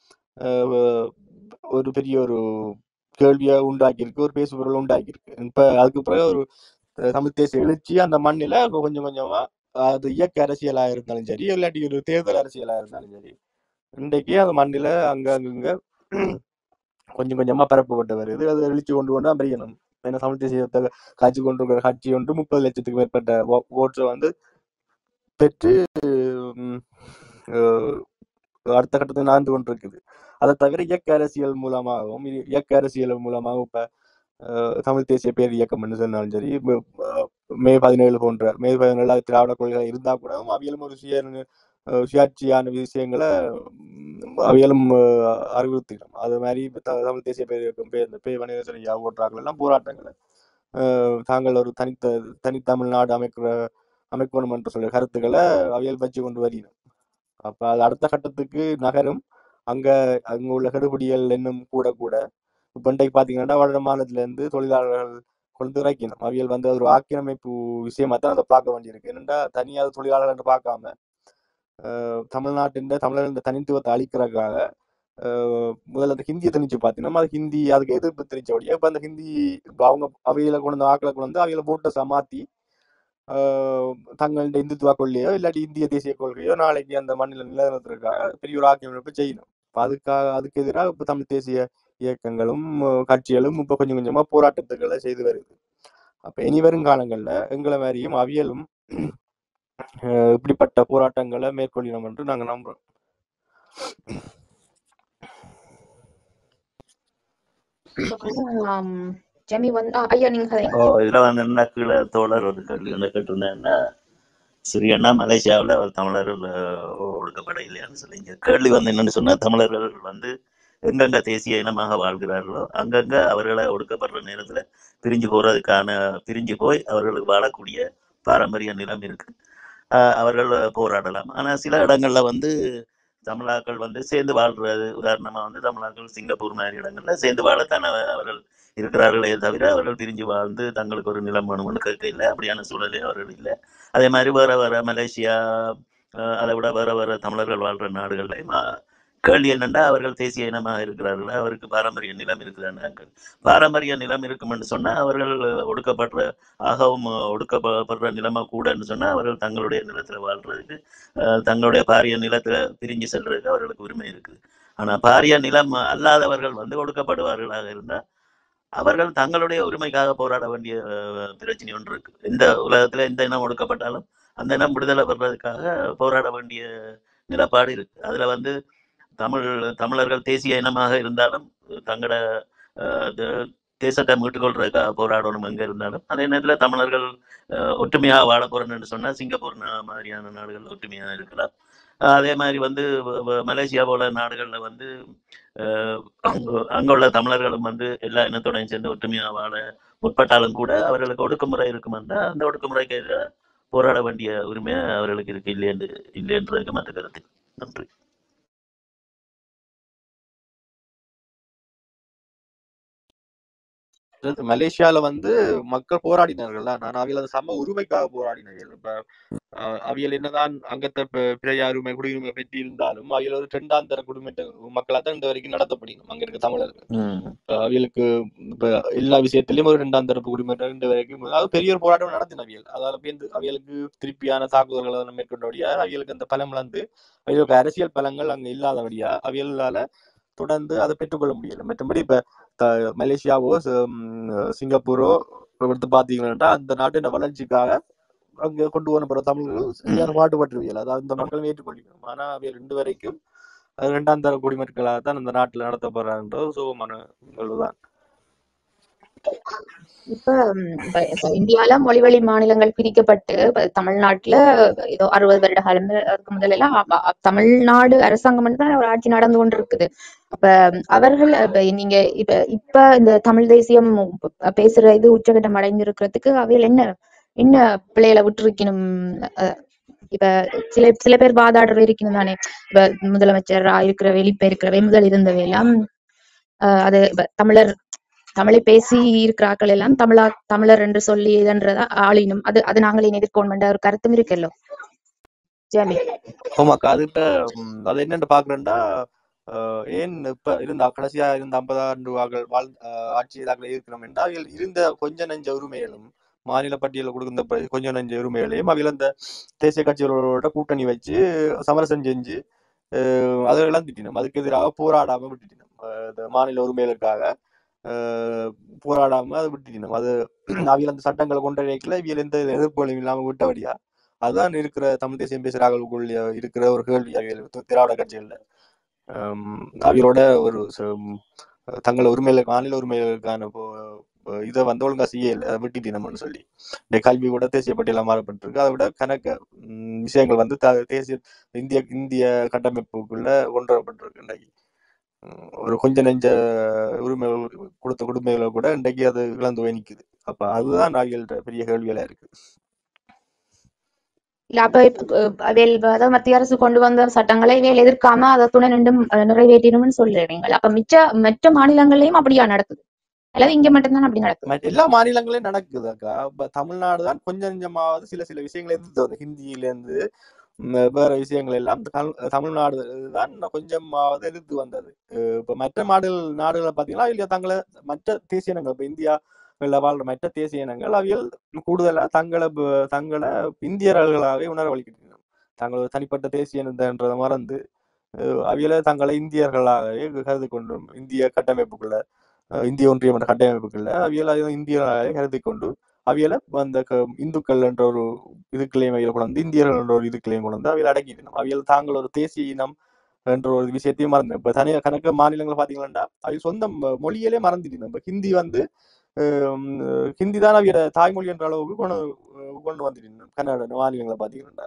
ஒரு பெரிய ஒரு கேள்வியை உண்டாக்கியிருக்கு, ஒரு பேசுபொருள் உண்டாக்கியிருக்கு. இப்ப அதுக்கு பிறகு ஒரு தமிழ் தேசிய எழுச்சி அந்த மண்ணில கொஞ்சம் கொஞ்சமா அது இயக்க அரசியலா இருந்தாலும் சரி, இல்லாட்டி ஒரு தேர்தல் அரசியலா இருந்தாலும் சரி, இன்றைக்கு அந்த மண்ணில அங்கங்க கொஞ்சம் கொஞ்சமா பரப்பப்பட்டு வருது. அது எழுச்சி கொண்டு கொண்டு அறியணும். ஏன்னா தமிழ் தேசியத்தை காட்சி கொண்டிருக்கிற கட்சி ஒன்று 30 லட்சத்துக்கு மேற்பட்ட ஓட்ஸை வந்து பெற்று ம், அஹ், அடுத்த கட்டத்துக்கு நான்கு கொண்டிருக்குது. அதை தவிர இயக்க அரசியல் மூலமாகவும் இயக்க அரசியல் மூலமாகவும் இப்ப தமிழ் தேசிய பேர் இயக்கம் என்று சொன்னாலும் சரி, மே 17 போன்ற மே 17 திராவிட கொள்கை இருந்தா கூட அவையிலும் ஒரு சுயாட்சியான விஷயங்களை அவையிலும் அறிவுறுத்திடும். அது மாதிரி தமிழ் தேசிய பேர் இயக்கம் பேர் ஓட்டுறார்கள் எல்லாம் போராட்டங்களை தாங்கள் ஒரு தனித்தமிழ்நாடு அமைக்கணும் என்று சொல்ற கருத்துக்களை அவையில் வச்சு கொண்டு வருகிறோம். அப்ப அது அடுத்த கட்டத்துக்கு நகரும். அங்க உள்ள கெடுபிடிகள் இன்னும் கூட கூட இப்ப இன்றைக்கு பாத்தீங்கன்னா வட மாநிலத்துல இருந்து தொழிலாளர்கள் கொண்டு இறக்கணும். அவியல் வந்து ஒரு ஆக்கிரமிப்பு விஷயமா தான் அதை பார்க்க வேண்டியிருக்கு. என்னென்னா தனியார் தொழிலாளர்கள் என்று பார்க்காம தமிழர் தனித்துவத்தை அழிக்கிறதுக்காக முதல்ல அந்த ஹிந்தியை திணிச்சு பார்த்தீங்கன்னா அது ஹிந்தி அதுக்கு எதிர்ப்பு திணிச்சபடியா இப்ப அந்த ஹிந்தி அவங்க அவையில கொண்டு வந்து ஆக்களை கொண்டு வந்து அவையில போட்டை மாத்தி தங்களுடைய இந்துத்துவ கொள்கையோ இல்லாட்டி இந்திய தேசிய கொள்கையோ நாளைக்கு அந்த மண்ணில நிலநிறுத்துறதுக்காக பெரிய ஒரு ஆக்கிரமிப்பு செய்யணும். அதுக்கு எதிராக இப்ப தமிழ் தேசிய இயக்கங்களும் கட்சிகளும் இப்ப கொஞ்சம் கொஞ்சமா போராட்டத்துக்களை செய்து வருது. அப்ப இனி வரும் காலங்கள்ல எங்களை மாதிரியும் அவியலும் இப்படிப்பட்ட போராட்டங்களை மேற்கொள்ளணும் என்று நாங்க நம்புறோம். இதுல வந்து என்ன கீழே தோழர் ஒரு கேள்வி வந்து கேட்டிருந்தேன்னா சிறியண்ணா மலேசியாவில் அவர் தமிழர்கள் ஒடுக்கப்பட இல்லையான்னு சொல்லிங்க. கேள்வி வந்து என்னன்னு சொன்னா தமிழர்கள் வந்து எங்கெங்க தேசிய இனமாக வாழ்கிறார்களோ அங்கங்க அவர்களை ஒடுக்கப்படுற நேரத்துல பிரிஞ்சு போய் அவர்களுக்கு வாழக்கூடிய பாரம்பரிய நிலம் இருக்கு. அவர்கள் போராடலாம். ஆனா சில இடங்கள்ல வந்து தமிழாக்கள் வந்து சேர்ந்து வாழ்றது, உதாரணமா வந்து தமிழாக்கள் சிங்கப்பூர் மாதிரி இடங்கள்ல சேர்ந்து வாழத்தான அவர்கள் இருக்கிறார்களே தவிர அவர்கள் பிரிஞ்சு வாழ்ந்து தங்களுக்கு ஒரு நிலம் வேணும்னு கேட்க இல்லை. அப்படியான சூழலே அவர்கள் இல்லை. அதே மாதிரி வேற மலேசியா அதை விட வேற தமிழர்கள் வாழ்ற நாடுகள்லையும் கேள்வி என்னென்னா அவர்கள் தேசிய இனமாக இருக்கிறார்கள், அவருக்கு பாரம்பரிய நிலம் இருக்குதான்னு. பாரம்பரிய நிலம் இருக்குமென்னு சொன்னால் அவர்கள் ஒடுக்கப்படுற நிலைமை கூடன்னு சொன்னால் அவர்கள் தங்களுடைய நிலத்தில் வாழ்றதுக்கு தங்களுடைய பாரிய நிலத்தில் பிரிஞ்சு செல்றதுக்கு அவர்களுக்கு உரிமை இருக்குது. ஆனால் பாரிய நிலம் அல்லாதவர்கள் வந்து ஒடுக்கப்படுவார்களாக இருந்தால் அவர்கள் தங்களுடைய உரிமைக்காக போராட வேண்டிய பிரச்சனை ஒன்று இருக்கு. எந்த உலகத்துல எந்த இனம் ஒடுக்கப்பட்டாலும் அந்த இனம் விடுதலை பெறுறதுக்காக போராட வேண்டிய நிலப்பாடு இருக்கு. அதுல வந்து தமிழர்கள் தேசிய இனமாக இருந்தாலும் தங்களோட தேசத்தை மீட்டுக்கொள்றதுக்காக போராடணும் எங்க இருந்தாலும். அதே நேரத்தில் தமிழர்கள் ஒற்றுமையாக வாழ போறேன்னு சொன்னா சிங்கப்பூர் மாதிரியான நாடுகள் ஒற்றுமையாக இருக்கலாம். அதே மாதிரி வந்து மலேசியா போல நாடுகளில் வந்து அங்குள்ள தமிழர்களும் வந்து எல்லா இனத்தோடையும் சேர்ந்து ஒற்றுமையாக வாழ முற்பட்டாலும் கூட அவர்களுக்கு ஒடுக்குமுறை இருக்குமென்றா அந்த ஒடுக்குமுறைக்கு போராட வேண்டிய உரிமை அவர்களுக்கு இருக்கு இல்லைன்றதுக்கு மற்ற கருத்து. நன்றி. மலேசியால வந்து மக்கள் போராடினார்கள்ல, நான் அவையில சம உரிமைக்காக போராடினார்கள். இப்ப அவியல் என்னதான் அங்கத்த பிழையா உரிமை குடியுரிமை பெற்று இருந்தாலும் அவியல் ஒரு 2ஆம் தர குடிமை மக்களா தான் இந்த வரைக்கும் நடத்தப்படணும் அங்க இருக்க தமிழர்கள். அவியலுக்கு இப்ப எல்லா விஷயத்திலயும் ஒரு 2ஆம் தரப்பு குடிமை இந்த வரைக்கும் அதாவது பெரிய ஒரு போராட்டம் நடத்தின அவியல். அதால அவியலுக்கு திருப்பியான தாக்குதல்களை மேற்கொண்டபடியா அவியலுக்கு அந்த பலம் வந்து அவியலுக்கு அரசியல் பலங்கள் அங்க இல்லாதபடியா அவியலால தொடர்ந்து அதை பெற்றுக்கொள்ள முடியல. மற்றபடி இப்ப மலேசியாவோ சிங்கப்பூரோ எடுத்து பாத்தீங்கன்னா அந்த நாட்டின் வளர்ச்சிக்காக அங்க கொண்டு வரப்படுற தமிழர்கள் பாட்டுப்பட்டுவியல், அதாவது இந்த மக்களும் ஏற்றுக்கொள்ளிக்கணும். ஆனா அவைய 2 வரைக்கும் 2ஆம் தர குடிமக்களாக தான் இந்த நாட்டுல நடத்தப்படுறான்ற சோகமான நிகழ்வுதான். இப்ப இந்தியால மொழிவழி மாநிலங்கள் பிரிக்கப்பட்டு தமிழ்நாட்டுல ஏதோ 60 வருட காலம் முதல்ல எல்லாம் தமிழ்நாடு அரசாங்கம் தான் ஒரு ஆட்சி நடந்து கொண்டு இருக்குது. அப்ப அவர்கள் நீங்க இப்ப இந்த தமிழ் தேசியம் பேசுற இது உச்சகட்டம் அடைஞ்சிருக்கிறதுக்கு அவையில் என்ன பிள்ளைகளை விட்டுருக்கணும். இப்ப சில பேர் வாதாடுற இருக்கணும் தானே. இப்ப முதலமைச்சர் இருக்கிற முதல் இருந்தவை எல்லாம் அது தமிழை பேசி இருக்கிறார்கள் எல்லாம் தமிழர் என்று சொல்லி இதன்றதா ஆளினும் அது நாங்களே எதிர்கொண்ட ஒரு கருத்தும் இருக்கല്ലോ. ஆமாக்கா, அது இப்ப அது என்னன்னு பாக்குறேன்டா ஏன் இப்ப கடைசியா இருந்த 50 ஆண்டு ஆட்சியதாக இருக்கணும் என்றால் இருந்த கொஞ்ச நெஞ்ச உரிமைகளும் மாநில பட்டியலில் கொடுக்கின்ற கொஞ்சம் நெஞ்ச உரிமைகளையும் அவையில் அந்த தேசிய கட்சிகளோட கூட்டணி வச்சு சமரசம் செஞ்சு அதை இழந்துட்டினோம். அதுக்கு எதிராக போராடாம விட்டுட்டினோம். இந்த மாநில உரிமைகளுக்காக போராடாம அதை விட்டுட்டினோம். அது அவியல் அந்த சட்டங்களை கொண்டடைக்கல இவியல் எந்த எதிர்ப்புகளையும் இல்லாம விட்டபடியா அதுதான் இருக்கிற தமிழ் தேசியம் பேசுகிறார்களுக்குள்ள இருக்கிற ஒரு கேள்வி. அவியல் திராவிட கட்சிகள்ல அவியலோட ஒரு தங்கள் உரிமைகளுக்கு மாநில உரிமைகளுக்கான இதை வந்து ஒழுங்கா செய்யல விட்டுட்டினோம்னு சொல்லி இந்த கல்வி கூட தேசிய பட்டியலாக மாறப்பட்டிருக்கு. அதை விட கணக்க விஷயங்கள் வந்து தேசிய இந்திய கட்டமைப்புக்குள்ள கொண்டு வரப்பட்டிருக்கு. இன்றைக்கு ஒரு கொஞ்ச நெஞ்ச உரிமைகள் கொடுத்த குடும்பங்களை கூட இன்றைக்கு அது இழந்து போய் நிக்குது. அப்ப அதுதான் நாய்கள்கிட்ட பெரிய கேள்விகளா இருக்கு. இல்ல அப்ப அதாவது மத்திய அரசு கொண்டு வந்த சட்டங்களை வேலை எதிர்க்காம அதை துணை நின்றும் நிறைவேற்றணும்னு சொல்றீங்க. அப்ப மற்ற மாநிலங்களையும் அப்படியா நடக்குது, அல்லது இங்க மட்டும்தான் அப்படி நடக்குது? எல்லா மாநிலங்களையும் நடக்குது அக்கா. இப்ப தமிழ்நாடு தான் கொஞ்சம் கொஞ்சமாவது சில விஷயங்களை எதிர்த்து ஹிந்தியில இருந்து வேற விஷயங்கள் எல்லாம் தமிழ்நாடு தான் கொஞ்சமாவது எதிர்த்து வந்தது. இப்ப மற்ற நாடுகளை பாத்தீங்கன்னா இல்லையா தங்களை மற்ற தேசிய இனங்கள் இப்ப இந்தியா வாழ்ற மற்ற தேசிய இனங்கள் அவியல் கூடுதலா தங்களை இந்தியர்களாகவே உணர்வளிக்கின்றனர். தங்களது தனிப்பட்ட தேசிய இனன்றதை மறந்து அவியல தங்களை இந்தியர்களாகவே கருதி கொண்டும் இந்திய கட்டமைப்புக்குள்ள இந்திய ஒன்றியம் என்ற கட்டமைப்புக்குள்ள அவியல இந்தியர்களாக கருதி கொண்டு அவியல அந்த இந்துக்கள் என்ற ஒரு இதுக்கிளையும் அவியல் கொண்டு இந்தியர்கள் என்ற ஒரு இதுக்கிளையும் கொண்டு அவியல் அடக்கிடணும். அவியல் தாங்கள் ஒரு தேசிய இனம் என்ற ஒரு விஷயத்தையும் மறந்து இப்ப தனியாக கணக்கு மாநிலங்களை பாத்தீங்கன்னா அவியல் சொந்த மொழியிலே மறந்துட்டணும். இப்ப ஹிந்தி வந்து ஹிந்தி தான் அவியோட தாய்மொழி என்ற அளவுக்கு கொண்டு வந்துட்டோம். கன்னட மாநிலங்களை பாத்தீங்கன்னா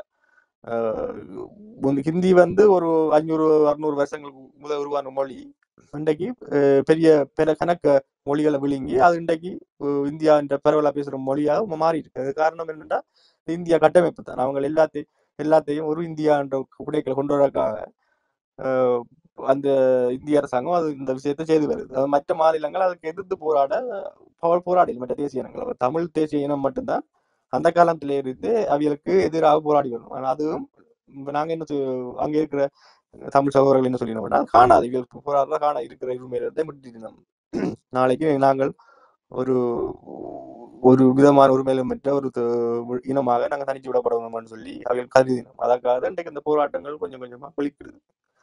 ஹிந்தி வந்து ஒரு 500-600 வருஷங்களுக்கு முதல் உருவான மொழி இன்றைக்கு பெரிய கணக்க மொழிகளை விழுங்கி அது இன்றைக்கு இந்தியா என்ற பரவலா பேசுற மொழியாக மாறி இருக்கு. அது காரணம் என்னன்னா இந்தியா கட்டமைப்பு தான். அவங்க எல்லாத்தையும் ஒரு இந்தியா என்ற குடைகளை கொண்டு வரக்காக அந்த இந்திய அரசாங்கம் அது இந்த விஷயத்தை செய்து வருது. அது மற்ற மாநிலங்கள் அதுக்கு எதிர்த்து போராடி மற்ற தேசிய இனங்கள் தமிழ் தேசிய இனம் மட்டும்தான் அந்த காலத்திலே இருந்து அவியலுக்கு எதிராக போராடி வரும். ஆனா அதுவும் நாங்க என்ன அங்க இருக்கிற தமிழ் சகோதரர்கள் என்ன சொல்லினோம்னா காணாது இவர்களுக்கு போராடுறா காணா இருக்கிற உரிமையிலிருந்தே விட்டுட்டோம். நாளைக்கு நாங்கள் ஒரு விதமான உரிமையிலும் பெற்ற ஒரு இனமாக நாங்கள் தனிச்சு விடப்படுவோம்னு சொல்லி அவர்கள் கருதினோம். அதற்காக இன்றைக்கு இந்த போராட்டங்கள் கொஞ்சம் கொஞ்சமா ஒழிக்கிறது.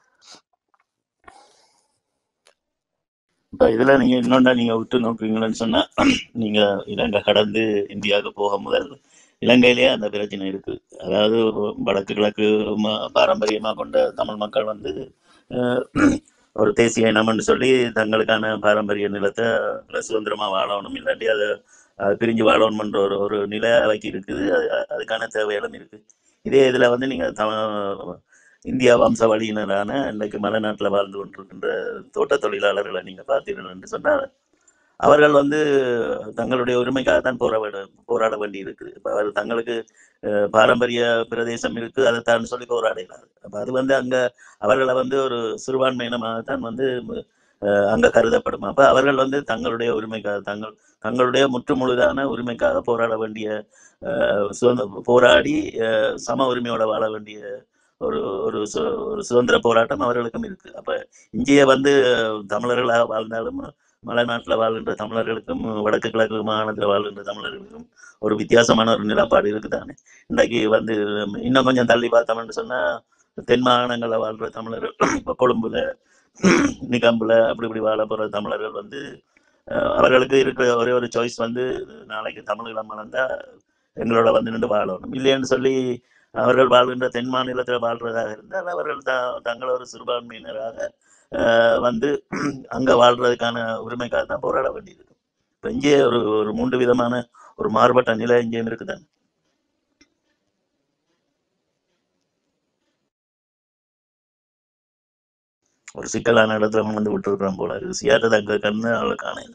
இப்போ இதுல நீங்க இன்னொன்னா நீங்க விட்டு நோக்குவீங்கன்னு சொன்னா நீங்க இலங்கை கடந்து இந்தியாவுக்கு போக முதல் இலங்கையிலேயே அந்த பிரச்சனை இருக்கு. அதாவது வடக்கு கிழக்கு பாரம்பரியமா கொண்ட தமிழ் மக்கள் வந்து ஒரு தேசிய இனம்னு சொல்லி தங்களுக்கான பாரம்பரிய நிலத்தை சுதந்திரமா வாழணும், இல்லாட்டி அதை பிரிஞ்சு வாழணும்ன்ற ஒரு நிலை அவைக்கு இருக்குது. அதுக்கான தேவையிடம் இருக்கு. இதே இதுல வந்து நீங்க இந்தியா வம்சவழியினரான இன்றைக்கு மலைநாட்டில் வாழ்ந்து கொண்டிருக்கின்ற தோட்ட தொழிலாளர்களை நீங்க பார்த்தீர்கள் சொன்னால் அவர்கள் வந்து தங்களுடைய உரிமைக்காக தான் போராட வேண்டி இருக்குது. இப்போ அவர் தங்களுக்கு பாரம்பரிய பிரதேசம் இருக்கு, அதைத்தான் சொல்லி போராடுகிறார். அப்போ அது வந்து அங்க அவர்களை வந்து ஒரு சிறுபான்மையினமாகத்தான் வந்து அங்க கருதப்படும். அப்ப அவர்கள் வந்து தங்களுடைய உரிமைக்காக தங்களுடைய முற்றுமுழுதான உரிமைக்காக போராட வேண்டிய போராடி சம உரிமையோட வாழ வேண்டிய ஒரு ஒரு சுதந்திர போராட்டம் அவர்களுக்கும் இருக்கு. அப்ப இங்கேயே வந்து தமிழர்களாக வாழ்ந்தாலும் மலைநாட்டில் வாழ்கின்ற தமிழர்களுக்கும் வடக்கு கிழக்கு மாகாணத்தில் வாழ்கின்ற தமிழர்களுக்கும் ஒரு வித்தியாசமான ஒரு நிலப்பாடு இருக்குதானே. இன்றைக்கு வந்து இன்னும் கொஞ்சம் தள்ளி பார்த்தோம்னு சொன்னா தென் மாகாணங்களில் வாழ்கிற தமிழர்கள் இப்போ கொழும்புல நிகம்புல அப்படி வாழ போற தமிழர்கள் வந்து அவர்களுக்கு இருக்கிற ஒரே ஒரு சாய்ஸ் வந்து நாளைக்கு தமிழீழம் வளர்ந்தா எங்களோட வந்து நின்று வாழணும், இல்லைன்னு சொல்லி அவர்கள் வாழ்கின்ற தென் மாநிலத்தில் வாழ்றதாக இருந்தால் அவர்கள் தங்களை ஒரு சிறுபான்மையினராக வந்து அங்க வாழ்றதுக்கான உரிமைக்காக தான் போராட வேண்டியிருக்கு. இப்போ இங்கே ஒரு 3 விதமான ஒரு மாறுபட்ட நிலை இங்கேயும் இருக்குதான். ஒரு சிக்கலான இடத்துல வந்து விட்டு இருக்கிறோம் போல இருக்கு. சியாட்ட தங்க கண்ணு அவளை காணல.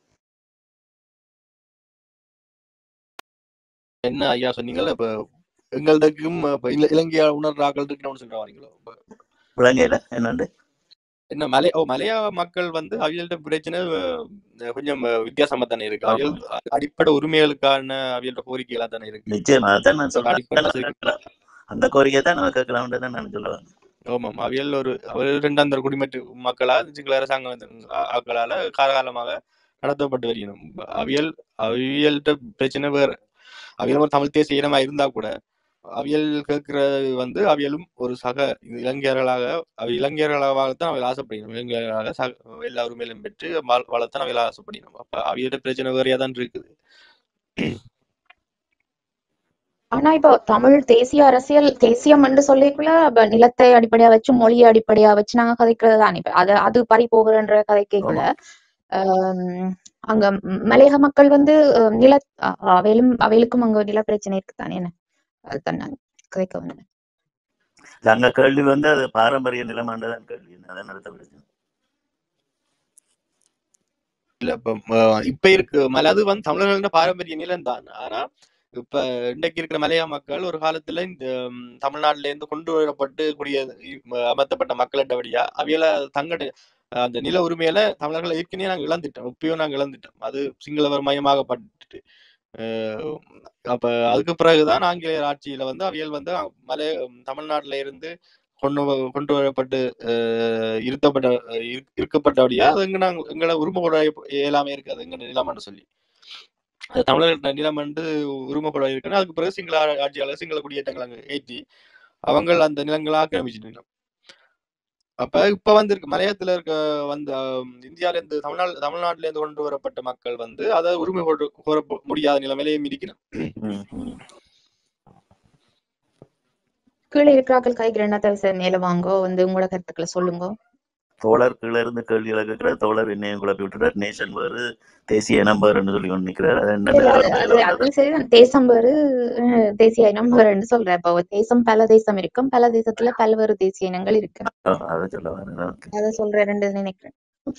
என்ன ஐயா சொன்னீங்கல்ல, இப்ப எங்களுக்கும் இலங்கையா உணர்ற ஆக்கள் இருக்குன்னு சொல்ற வரீங்களோ? இலங்கையில என்னண்டு என்ன மலையா மக்கள் வந்து அவியல்கிட்ட பிரச்சனை கொஞ்சம் வித்தியாசமா தானே இருக்கு. அவியல் அடிப்படை உரிமைகளுக்கான அவியல்கிட்ட கோரிக்கைகளா தானே இருக்கு. நிச்சயமா தான் நான் சொல்றேன். அந்த கோரிக்கை தான் நான் கேட்கலாம் தான் நான் சொல்லுவேன். ஆமாம், அவியல் அவர் 2 குடிமட்டு மக்களா சிங்கள அரசாங்கம் ஆக்களால காலகாலமாக நடத்தப்பட்டு வருகிறோம். அவியல்கிட்ட பிரச்சனை வேற. அவியல் ஒரு தமிழ் தேசிய இனமா இருந்தா கூட அவியல் கேட்கறது வந்து அவியலும் ஒரு சக இளைஞர்களாக இளைஞர்களாகத்தான் அவையில் ஆசைப்படணும். இளைஞர்களாக எல்லா உரிமையிலும் பெற்று வளர்த்தான் அவையில் ஆசைப்படணும். அப்ப அவியோட பிரச்சனை வேறையா தான் இருக்குது. ஆனா இப்போ தமிழ் தேசிய அரசியல் தேசியம் என்று சொல்லிக்குள்ள நிலத்தை அடிப்படையா வச்சு மொழியை அடிப்படையா வச்சு நாங்க கதைக்கிறது தான். இப்ப அது பறி போகிறன்ற கதைக்குள்ள அங்க மலையக மக்கள் வந்து நில அவைகளுக்கும் அங்க நில பிரச்சனை இருக்குதானே, என்ன அதுதான் நாங்க கதைக்க வந்தேன். அங்க கேள்வி வந்து அது பாரம்பரிய நிலமாண்டதான் கேள்வி, அதான் நடத்த பிரச்சனை இல்ல. இப்ப இருக்கு அது வந்து தமிழர்களோட பாரம்பரிய நிலம் தான். ஆனா இப்ப இன்றைக்கு இருக்கிற மலையா மக்கள் ஒரு காலத்துல இந்த தமிழ்நாட்டுல இருந்து கொண்டு வரப்பட்டு அமர்த்தப்பட்ட மக்களிட்டபடியா அவையில தங்கட அந்த நில உரிமையில தமிழர்களை ஏற்கனவே நாங்க இழந்துட்டோம். இப்பயும் நாங்க இழந்துட்டோம். அது சிங்களவர் மயமாகப்பட்டு அப்ப அதுக்கு பிறகுதான் ஆங்கிலேயர் ஆட்சியில வந்து அவியல் வந்து தமிழ்நாட்டுல இருந்து கொண்டு வரப்பட்டு இருக்கப்பட்டபடியா அது எங்களை உரிமை கொள்ள இயலாம இருக்காது எங்க நிலம்னு சொல்லி தமிழர்கள் நிலம் வந்து உரிமைப்பட இருக்குன்னு அதுக்கு பிறகு சிங்கள ஆட்சியாளர் சிங்கள குடியேற்றங்கள் அங்க ஏற்றி அவங்க அந்த நிலங்களை ஆக்கிரமிச்சுட்டு. அப்ப இப்ப வந்து இருக்கு மலையத்துல இருக்க வந்து இந்தியால இருந்து தமிழ்நாட்டுல இருந்து கொண்டு வரப்பட்ட மக்கள் வந்து அதை உரிமை கோர முடியாத நிலைமையிலேயும் இருக்கணும். கீழே இருக்கிறார்கள் கைக்கு ரெண்டாவது மேல வாங்கோ வந்து உங்களோட கருத்துக்களை சொல்லுங்க. தோழர் கீழே இருந்து கேள்விகளை கேட்கிற தோழர் என்னையும் குழப்பி விட்டுறாரு. நேஷன் வேறு தேசிய இனம் வேறுன்னு சொல்லி கொண்டு நிற்கிறார். அது சரிதான், தேசம் வேறு தேசிய இனம் வேறுன்னு சொல்றேன். இப்போ தேசம் பல தேசம் இருக்கும், பல தேசத்துல பல்வேறு தேசிய இனங்கள் இருக்கு. அதை சொல்ல வரேன், அதை சொல்றேன் ரெண்டு நினைக்கிறேன்.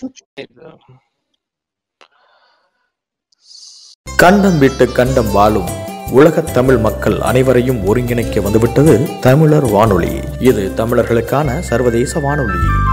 கண்டம் விட்டு கண்டம் வாழும் உலகத் தமிழ் மக்கள் அனைவரையும் ஒருங்கிணைக்க வந்துவிட்டது தமிழர் வானொலி. இது தமிழர்களுக்கான சர்வதேச வானொலி.